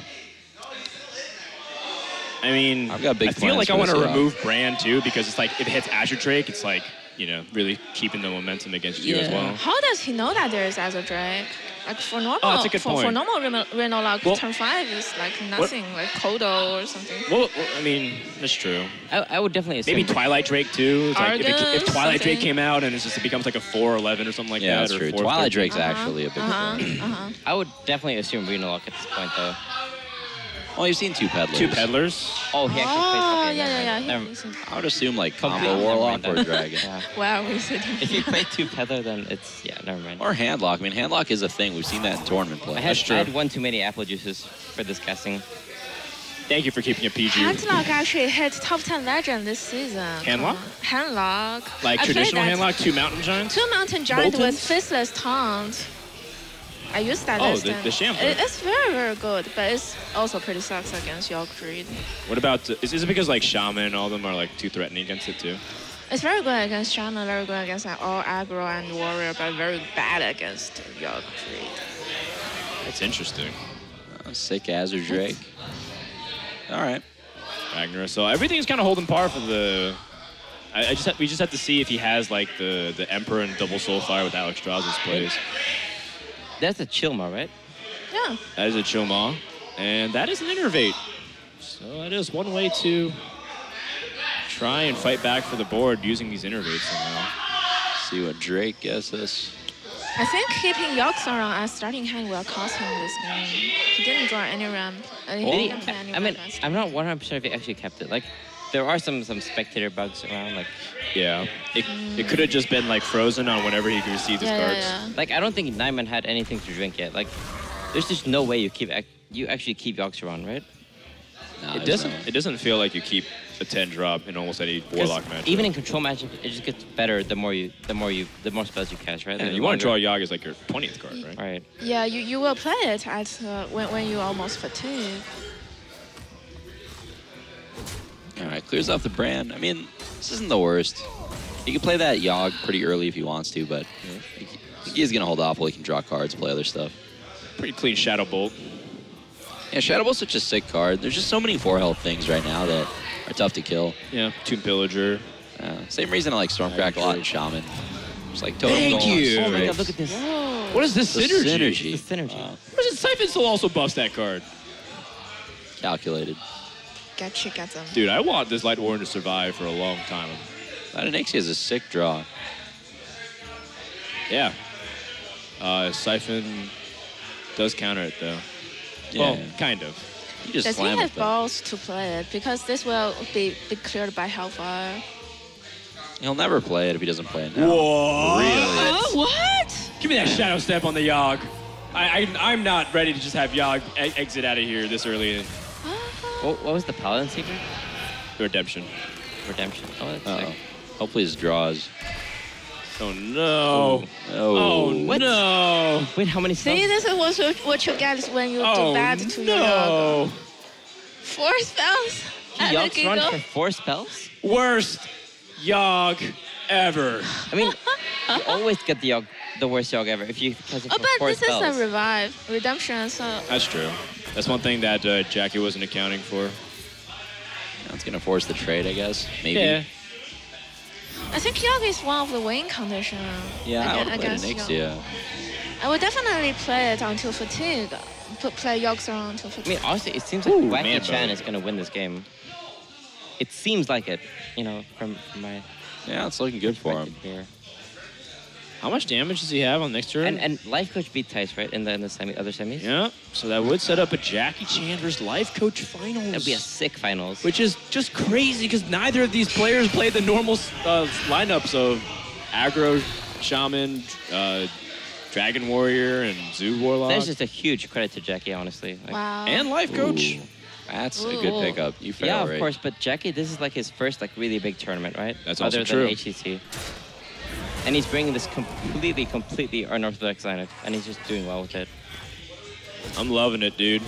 I mean, I've got big I feel plans like for I want to this round. remove Brand too because it's like if it hits Azure Drake, it's like you know really keeping the momentum against you as Yeah. well. How does he know that there is Azure Drake? Like for normal, Oh, that's a good for, for point. normal Reno, Reno Lock, Well- turn five is like nothing, like Kodo or something. Well, well, I mean, that's true. I, I would definitely assume. Maybe Twilight Drake too. It's like if, it, if Argus, Twilight Drake something. came out and it's just it becomes like a four eleven or something like Yeah, that. that's or true. four Twilight thirteen. Drake's actually a big uh-huh, thing. uh-huh. I would definitely assume Reno Lock at this point though. Well, you've seen two peddlers. Two peddlers. Oh, he actually Oh, plays. Okay, yeah, never yeah, mind. yeah. Never- He- he's- I would assume like combo Completely warlock never or mind that. dragon. Yeah. Where are we sitting? If you play two Peddler, then it's yeah, never mind. Or handlock. I mean, handlock is a thing. We've seen that in tournament play. I had, That's true. I had one too many apple juices for this casting. Thank you for keeping it P G. Handlock actually hit top ten legend this season. Handlock? Handlock. Like I played traditional that. handlock, two mountain giants. Two mountain giant with Boltons? faceless taunt. I used that Oh, last the- time. the Shambler. It- It's very, very good, but it's also pretty sucks against Yogg Breed. What about is, is it because like Shaman and all of them are like too threatening against it too? It's very good against Shaman, very good against like, all aggro and warrior, but very bad against Yogg Breed. That's interesting. Uh, Sick Azure Drake. All right. Ragnar. So everything's kind of holding par for the. I, I just have, we just have to see if he has like the the Emperor and double Soulfire with Alex Straz's plays. That's a Chilma, right? Yeah. That is a Chilma, and that is an Innervate. So that is one way to try and fight back for the board using these Innervates somehow. See what Drake gets us. I think keeping Yoxaron as starting hand will cost him this game. He didn't draw any ramp. Uh, he Did he- didn't play any I mean, ramp last I'm not one hundred percent if he actually kept it. Like, there are some some spectator bugs around. Like, Yeah, it, it could have just been like frozen on whenever he could receive his Yeah, cards. yeah, yeah. like I don't think Nyman had anything to drink yet. Like, there's just no way you keep ac- you actually keep Yoxaron, right? No, It there's doesn't. no- It doesn't feel like you keep a ten drop in almost any 'Cause Warlock match. even in control matchup, it just gets better the more you the more you the more spells you cast, right? yeah, Like, you the want to draw longer- Yog as like your twentieth card, right? Right. Yeah, you, you will play it at uh, when, when you almost fatigue. All right, clears off the brand. I mean, this isn't the worst. He can play that Yogg pretty early if he wants to, but I think he's going to hold off while he can draw cards, play other stuff. Pretty clean Shadow Bolt. Yeah, Shadow Bolt's such a sick card. There's just so many four health things right now that are tough to kill. Yeah, Toon Pillager. Uh, same reason I like Stormcrack a lot in Shaman. Just like Totem Thank Golem, you. Oh my god, Strix. look at this. Whoa. What is this The synergy? synergy. The synergy. Wow. What is it? Siphon Soul also buffs that card. Calculated. Get you, get them. Dude, I want this Light Warren to survive for a long time. Latinixia is a sick draw. Yeah. Uh, Siphon does counter it though. Yeah. Well, kind of. You just Does he slam it, have but balls to play it? Because this will be, be cleared by Hellfire. he'll never play it if he doesn't play it now. What? Really? Oh, what? Give me that Shadow Step on the Yogg. I, I, I'm not ready to just have Yogg e- exit out of here this early in What, what was the Paladin secret? the Redemption. Redemption. Oh, that's Uh-oh. sick. Hopefully his draws. Oh no. Oh. Oh What? no. Wait, how many spells? See, this is what you, what you get when you Oh do bad to your Yogg. no. Four spells? He At the Yogg's run giggle? for four spells? Worst Yogg ever. I mean, you always get the Yogg, the worst Yogg ever if you cast it Oh, for but four this spells. is a revive. Redemption, so... That's true. That's one thing that uh, Jackie wasn't accounting for. That's going to force the trade, I guess. Maybe. Yeah. I think Yogg is one of the win conditions. Yeah, I aga- would have played against Yogg. Nyxia. I would definitely play it until fatigue. Put, play Yoxaron until I fatigue. mean, honestly, it seems like Ooh, Wacky man Chan mode. is going to win this game. It seems like it, you know, from, from my Yeah, it's looking good for him. perspective here. How much damage does he have on next turn? And and Life Coach beat Tice, right, in the, in the semi, other semis? yeah. So that would set up a Jackie Chan versus Life Coach finals. That'd be a sick finals. Which is just crazy because neither of these players play the normal uh, lineups of aggro, shaman, uh, dragon warrior, and zoo warlock, That's just a huge credit to Jackie, honestly. Like, Wow. and life coach. Ooh, that's a good Ooh. pickup. You fail, Yeah, of right? course, but Jackie, this is like his first like really big tournament, right? That's Other also than true. H C C. And he's bringing this completely, completely unorthodox lineup, and he's just doing well with it. I'm loving it, dude.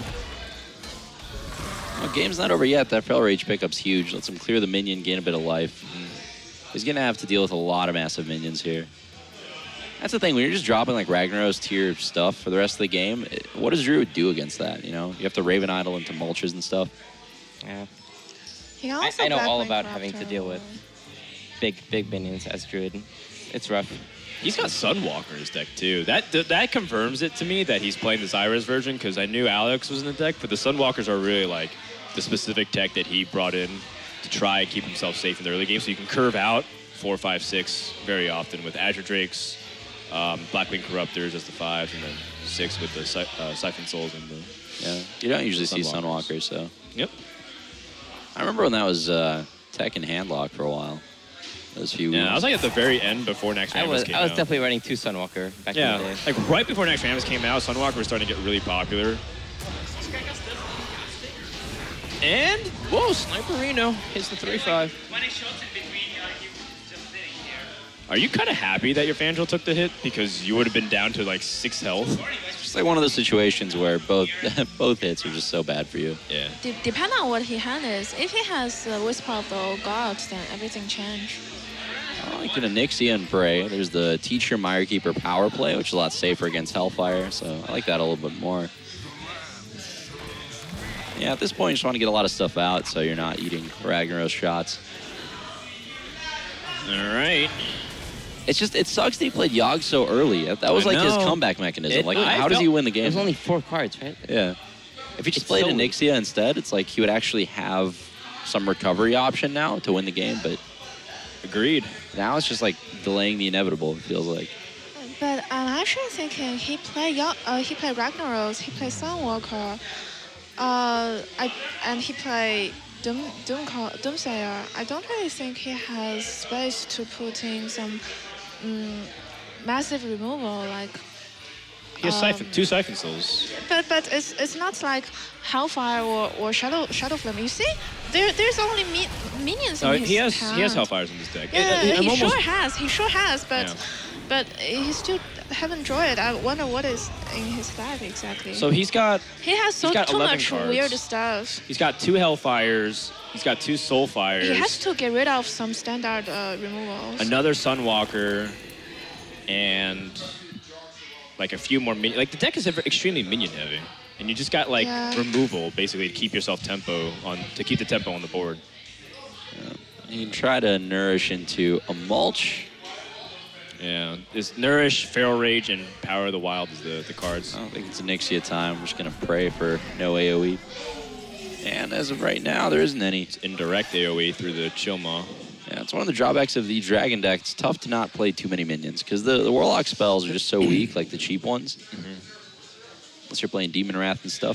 Well, game's not over yet. That Fel Rage pickup's huge. Lets him clear the minion, gain a bit of life. He's going to have to deal with a lot of massive minions here. That's the thing. When you're just dropping like Ragnaros tier stuff for the rest of the game, it, what does Druid do against that? You know, you have to Raven Idol into Mulchers and stuff. Yeah, He can I- also I know all Blackwing about having to Corruptor. deal with big, big minions as Druid. It's rough. He's got Sunwalker in his deck too. That th- that confirms it to me that he's playing the Zyra's version because I knew Alex was in the deck, but the Sunwalkers are really like the specific tech that he brought in to try and keep himself safe in the early game. So you can curve out four, five, six very often with Azure Drakes, um, Blackwing Corruptors as the fives, and then six with the si- uh, Siphon Souls and the. Yeah, you don't usually see Sunwalkers. Sunwalkers, so. Yep. I remember when that was uh, tech and handlock for a while. Those few. Yeah, I was like at the very end before Next I Ramus was, came I was out. definitely running two Sunwalker back Yeah, in the day. like right before Next Ramus came out, Sunwalker was starting to get really popular. And, whoa, Sniperino hits the three five. Are you kind of happy that your Fangirl took the hit? Because you would have been down to like six health. It's just like one of those situations where both both hits are just so bad for you. Yeah. De- depending on what he handles. If he has the Whisper of the Old Gods, then everything change. I like an Nyxia and Bray. There's the Teacher Mirekeeper power play, which is a lot safer against Hellfire, so I like that a little bit more. Yeah, at this point, you just want to get a lot of stuff out so you're not eating Ragnaros shots. All right. It's just, it sucks that he played Yogg so early. That was I like his know. comeback mechanism. It- like, I how does he felt- win the game? There's only four cards, right? Yeah. If he just It's played so Onyxia instead, it's like he would actually have some recovery option now to win the game, but Agreed. now it's just like delaying the inevitable, it feels like. But I'm actually thinking he played Yo- uh, he played Ragnaros, he played Sunwalker, uh, I, and he played Doom, Doom Doomsayer. I don't really think he has space to put in some um, massive removal like. He has siphon, Um, two Siphon Souls. But but it's it's not like Hellfire or, or Shadow Shadow Flame. You see, there there's only mi- minions No, in his he has hand. he has Hellfires in this deck. Yeah, I- I- I'm he almost- sure has. He sure has. But Yeah. but he still haven't drawn it. I wonder what is in his deck exactly. So he's got he has so he's got too eleven much cards. weird stuff. he's got two Hellfires. He's got two Soulfires. He has to get rid of some standard uh, removals. Another Sunwalker, and like a few more minions. Like the deck is ever- extremely minion heavy, and you just got like Yeah. removal basically to keep yourself tempo on to keep the tempo on the board. You can try to nourish into a mulch. Yeah, it's Nourish, Feral Rage, and Power of the Wild is the the cards. I don't think it's Onyxia time. We're just going to pray for no A O E. And as of right now, there isn't any. It's indirect A O E through the Chillmaw. Yeah, it's one of the drawbacks of the Dragon deck. It's tough to not play too many minions because the, the Warlock spells are just so weak, like the cheap ones. Unless you're playing Demon Wrath and stuff.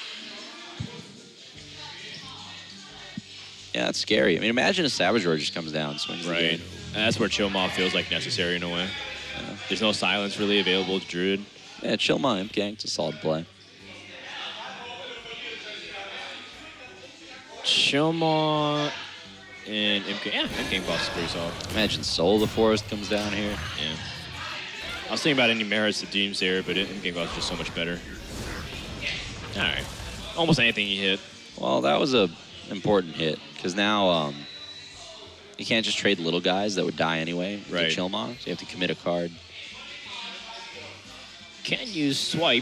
Yeah, that's scary. I mean, imagine a Savage Roar just comes down and swings the Right. game. And that's where Chillmaw feels like necessary in a way. There's no silence really available to Druid. Yeah, Chillmaw Imp Gang, it's a solid play. Chillmaw and Imp Gang. Yeah, Imp Gang boss is pretty solid. Imagine Soul of the Forest comes down here. Yeah. I was thinking about any merits to Doomsayer, but Imp Gang boss is just so much better. All right. Almost anything you hit. Well, that was a important hit because now um, you can't just trade little guys that would die anyway. with Right. Chillmaw, so you have to commit a card. Can use Swipe.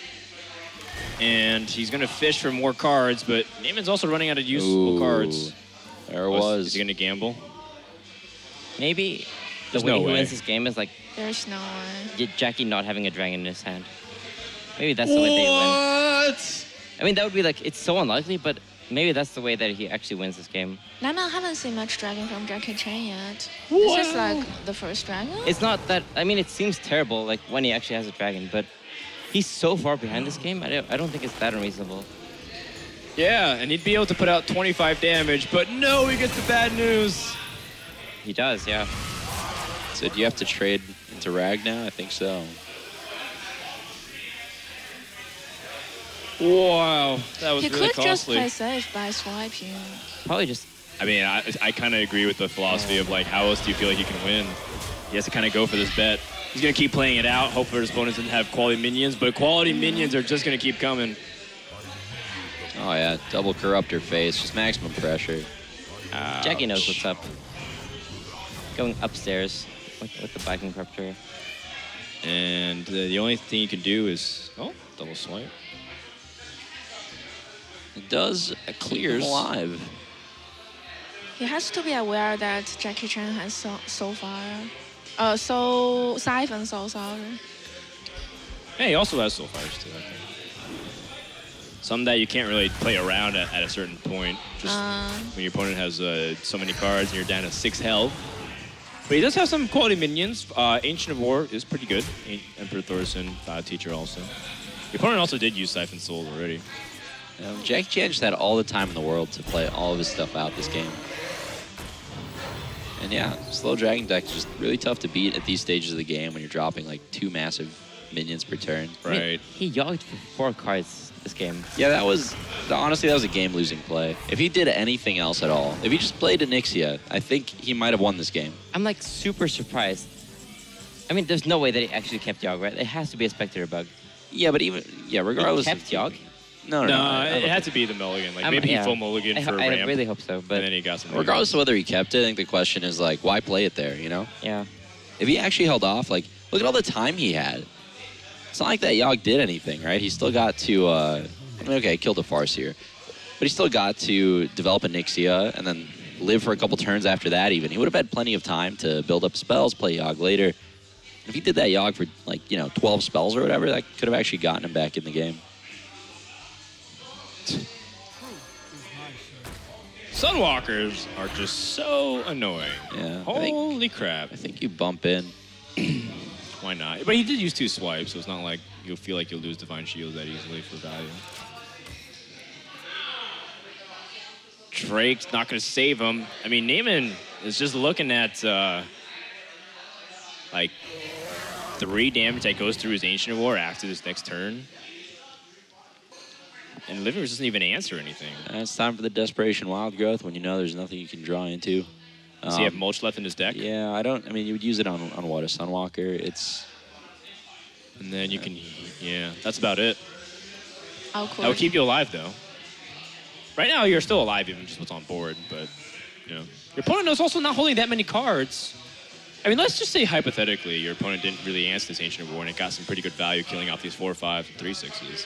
And he's going to fish for more cards, but Naaman's also running out of useful Ooh, cards. There it Was- was. Is he going to gamble? Maybe the There's way no he way. wins this game is like There's no way. J- Jackie not having a dragon in his hand. Maybe that's the way they win. What? I mean, that would be like, it's so unlikely, but maybe that's the way that he actually wins this game. Nana haven't seen much dragon from Jackie Chan yet. This is like the first dragon. It's not that, I mean, it seems terrible, like when he actually has a dragon, but he's so far behind this game, I don't, I don't think it's that unreasonable. Yeah, and he'd be able to put out twenty-five damage, but no, he gets the bad news. He does, yeah. So do you have to trade into Rag now? I think so. Wow, that was He really could just costly. play safe by swiping. Probably just, I mean, I, I kind of agree with the philosophy of like, how else do you feel like you can win? He has to kind of go for this bet. He's going to keep playing it out, hope for his opponents didn't have quality minions, but quality minions are just going to keep coming. Oh yeah, double Corruptor face, just maximum pressure. Jackie knows what's up. Going upstairs with, with the Viking Corruptor. And uh, the only thing you can do is, oh, double swipe. It does uh, clears alive. He has to be aware that Jackie Chan has so, so far. Uh, so Siphon, so sorry. Hey, he also has Soulfires too, I think. Some that you can't really play around at, at a certain point. Just Uh, when your opponent has uh, so many cards and you're down to six health. But he does have some quality minions. Uh, Ancient of War is pretty good. An- Emperor Thorson, uh, Teacher also. The opponent also did use Siphon Soul already. Um, Jackie Chan just had all the time in the world to play all of his stuff out this game. And yeah, slow Dragon deck is just really tough to beat at these stages of the game when you're dropping like two massive minions per turn. I mean, Right. he yogged for four cards this game. Yeah, that was, honestly, that was a game-losing play. If he did anything else at all, if he just played Onyxia, I think he might have won this game. I'm like super surprised. I mean, there's no way that he actually kept Yogg, right? It has to be a Spectre bug. Yeah, but even, yeah, regardless kept of... Yogg? No, no, No, no. I- I it don't had think- to be the mulligan. Like I'm- maybe yeah. he full mulligan I, for I ramp, really hope so, but and then he got some. Regardless of whether he kept it, I think the question is, like, why play it there, you know? yeah. If he actually held off, like, look at all the time he had. It's not like that Yogg did anything, right? He still got to, uh, I mean, okay, killed a Farseer. But he still got to develop a Nixia and then live for a couple turns after that even. He would have had plenty of time to build up spells, play Yogg later. If he did that Yogg for, like, you know, twelve spells or whatever, that could have actually gotten him back in the game. Sunwalkers are just so annoying. Yeah. Holy I think, crap. I think you bump in. Why not? But he did use two swipes, so it's not like you'll feel like you'll lose Divine Shield that easily for value. Drake's not going to save him. I mean, Neiman is just looking at, uh, like, three damage that goes through his Ancient War after this next turn. And Living doesn't even answer anything. Uh, it's time for the Desperation Wild Growth when you know there's nothing you can draw into. Does um, he have Mulch left in his deck? Yeah, I don't, I mean, you would use it on, on what, a Sunwalker? It's... And then you can, yeah, that's about it. Awkward. That will keep you alive, though. Right now, you're still alive, even just what's on board, but, you know. Your opponent is also not holding that many cards. I mean, let's just say, hypothetically, your opponent didn't really answer this Ancient War, and it got some pretty good value killing off these four, five, and three, sixes.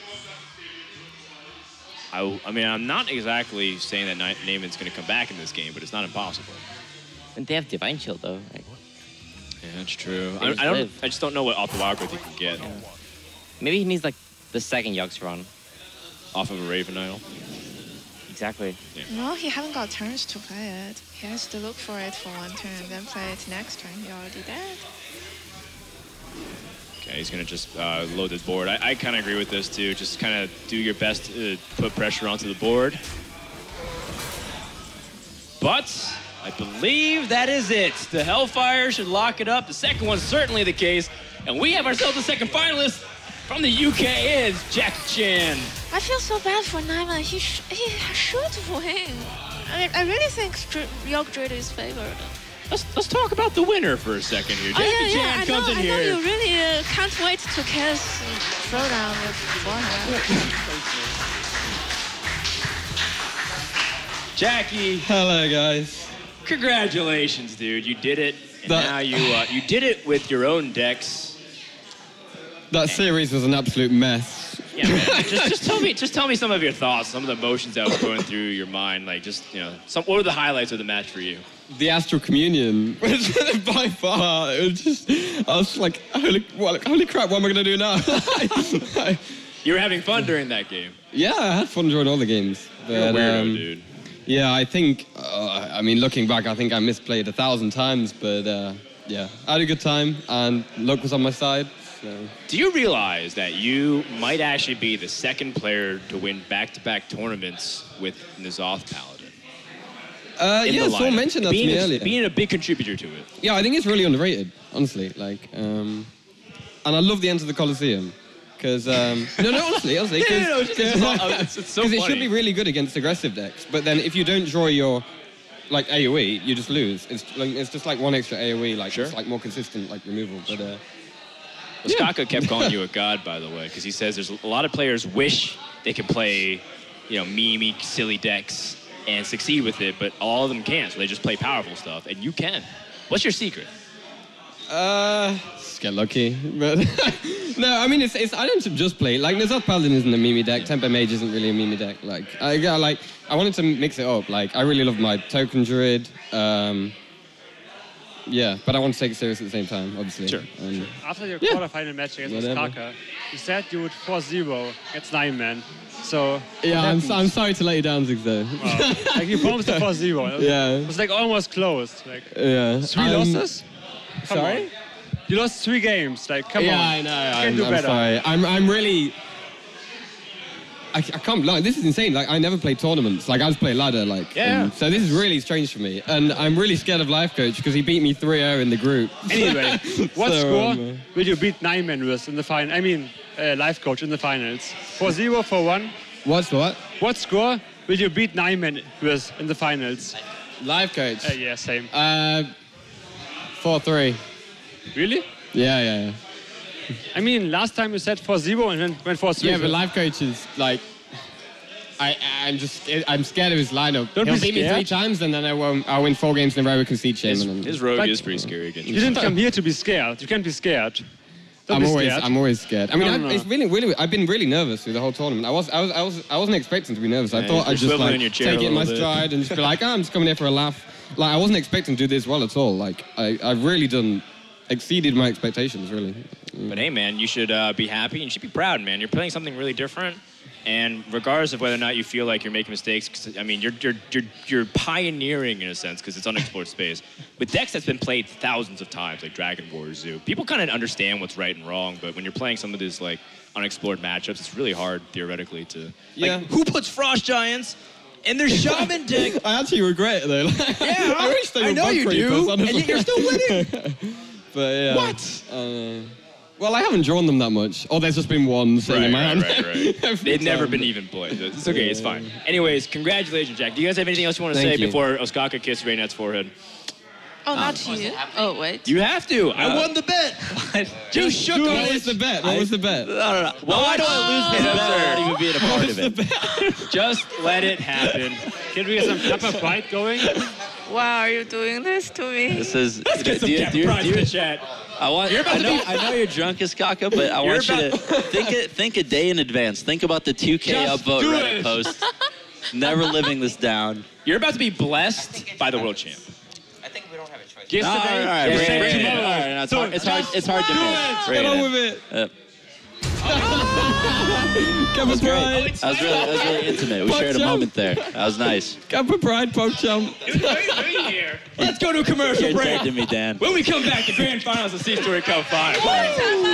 I, I mean, I'm not exactly saying that Neiman's going to come back in this game, but it's not impossible. And they have Divine Shield, though. Right? Yeah, that's true. I, I, don't, I just don't know what off the Wild Growth he can get. Yeah. Maybe he needs, like, the second Yogg's run. Off of a Raven Idol. Exactly. Yeah. No, he haven't got turns to play it. He has to look for it for one turn, then play it next turn. He already did. Okay, he's going to just uh, load this board. I, I kind of agree with this, too. Just kind of do your best to put pressure onto the board. But I believe that is it. The Hellfire should lock it up. The second one's certainly the case. And we have ourselves a second finalist from the U K is Jackie Chan. I feel so bad for Neiman. He, sh he should win. I mean, I really think Yogg Druid is favored. Let's, let's talk about the winner for a second here. Jackie oh, yeah, Chan yeah, comes know, in I here. I know you really uh, can't wait to cast Throwdown with forehand. Jackie. Hello, guys. Congratulations, dude. You did it. And That- now you uh, you did it with your own decks. That series was an absolute mess. Yeah, man. just, just tell me, just tell me some of your thoughts, some of the emotions that were going through your mind. Like, just you know, some. What were the highlights of the match for you? The Astral Communion was by far. It was just. I was like, holy, well, holy crap! What am I gonna do now? You were having fun during that game. Yeah, I had fun during all the games. But, You're a weirdo, um, dude. Yeah, I think. Uh, I mean, looking back, I think I misplayed a thousand times, but uh, yeah, I had a good time, and luck was on my side. So. Do you realize that you might actually be the second player to win back-to-back tournaments with N'Zoth Paladin? Uh, in yeah, the someone lineup? mentioned that being to me a, earlier. Being a big contributor to it. Yeah, I think it's really underrated, honestly. Like, um, and I love the Enter the Coliseum. Because, um, no, no, honestly, honestly. No, no, no, it's, it's, all- it's, it's so funny. Because it should be really good against aggressive decks, but then if you don't draw your, like, AoE, you just lose. It's like, it's just like one extra AoE, like, Sure. it's like more consistent, like, removal. But, uh, Skaka kept calling you a god, by the way, because he says there's a lot of players wish they could play, you know, memey, silly decks and succeed with it, but all of them can't, so they just play powerful stuff, and you can. What's your secret? uh, just get lucky. But, no, I mean, it's, it's, I don't just play, like, N'Zoth Paladin isn't a Mimi deck, Temper Mage isn't really a Mimi deck. Like, I, yeah, like, I wanted to mix it up. Like, I really love my Token Druid, um, yeah, but I want to take it serious at the same time, obviously. Sure. And, After your Yeah. quarterfinal match against Whatever. Osaka, you said you would four zero against Neiman. So, yeah, what I'm, happened? I'm sorry to let you down, Ziggs, though. Wow. Like, you promised a four zero. Yeah. It was like almost closed. Like, Yeah. three Um, losses? Come Sorry? on. You lost three games. Like, come yeah, on. I know. You I'm, can do I'm better. sorry. I'm, I'm really. I, I can't lie. This is insane. Like, I never played tournaments. Like, I just play ladder. Like, Yeah. and so this is really strange for me, and I'm really scared of Life Coach because he beat me three oh in the group. Anyway, what So, score um, will you beat Neiman with in the final? I mean, uh, life coach in the finals. four zero, four one. What's what? What score will you beat Neiman with in the finals? Life Coach. Uh, yeah, same. Uh, four three. Really? Yeah, yeah, yeah. I mean, last time you said four zero and then went four three. Yeah, but Life Coach is like. I, I'm just, I'm scared of his lineup. Don't He'll be beat me three scared. times, and then I won't. I'll win four games in a row with Concede His, Shaman. and- his rogue Like- is pretty scary against You you. didn't come here to be scared. You can't be scared. Don't I'm be always, scared. I'm always scared. I mean, No, I, no, no. it's really, really. I've been really nervous through the whole tournament. I was, I was, I was, I wasn't expecting to be nervous. I Yeah, thought you're I'd just swiveling like in your chair take a it in my little bit. stride and just be like, oh, I'm just coming here for a laugh. Like I wasn't expecting to do this well at all. Like I, I've really done, exceeded my expectations. Really. But hey, man, you should uh, be happy and you should be proud, man. You're playing something really different. And regardless of whether or not you feel like you're making mistakes, 'cause, I mean, you're, you're, you're, you're pioneering in a sense because it's unexplored space. With decks that's been played thousands of times, like Dragon War, Zoo, people kind of understand what's right and wrong. But when you're playing some of these like unexplored matchups, it's really hard theoretically to. Like, Yeah. who puts Frost Giants in their Shaman deck? I actually regret it though. Like, Yeah, I wish they I were know bug you creepers, do, honestly. and yet you're still winning. But yeah. What? Uh, well, I haven't drawn them that much. Or there's just been one sitting Right, around. right, right, right. every They've never time. been even played. It's okay, it's fine. Anyways, congratulations, Jack. Do you guys have anything else you want to Thank say you. before Osaka kissed Reynette's forehead? Oh, not you. Oh, wait. You have to. I won the bet. You shook on What was the it. bet? What was the bet? No, no, no. Well, why do I lose this bet without even being a part of it? Just let it happen. Can we get some Kappa Pride going? Why are you doing this to me? This is. Let's get some do you- Captain do you- Pride do in you- the chat. I want. You're about I to know. be- I know you're drunk as caca, but I You're want you about- to think it. Think a day in advance. Think about the two K Just upvote do Reddit it. post. Never living this down. You're about to be blessed by the world champ. I think we don't have a choice. Yesterday, all right, all right, yesterday- bring it, bring it. tomorrow. All right, no, it's hard. It's hard. It's hard to miss. Bring Get it on in. with it. Uh, Kappa was great. Pride. That was really, that was really intimate. We Fuck shared a jump. moment there. That was nice. Kappa Pride, PogChamp. Let's go to a commercial You're break. dead to me, Dan. When we come back, the grand finals of C-Story Cup five.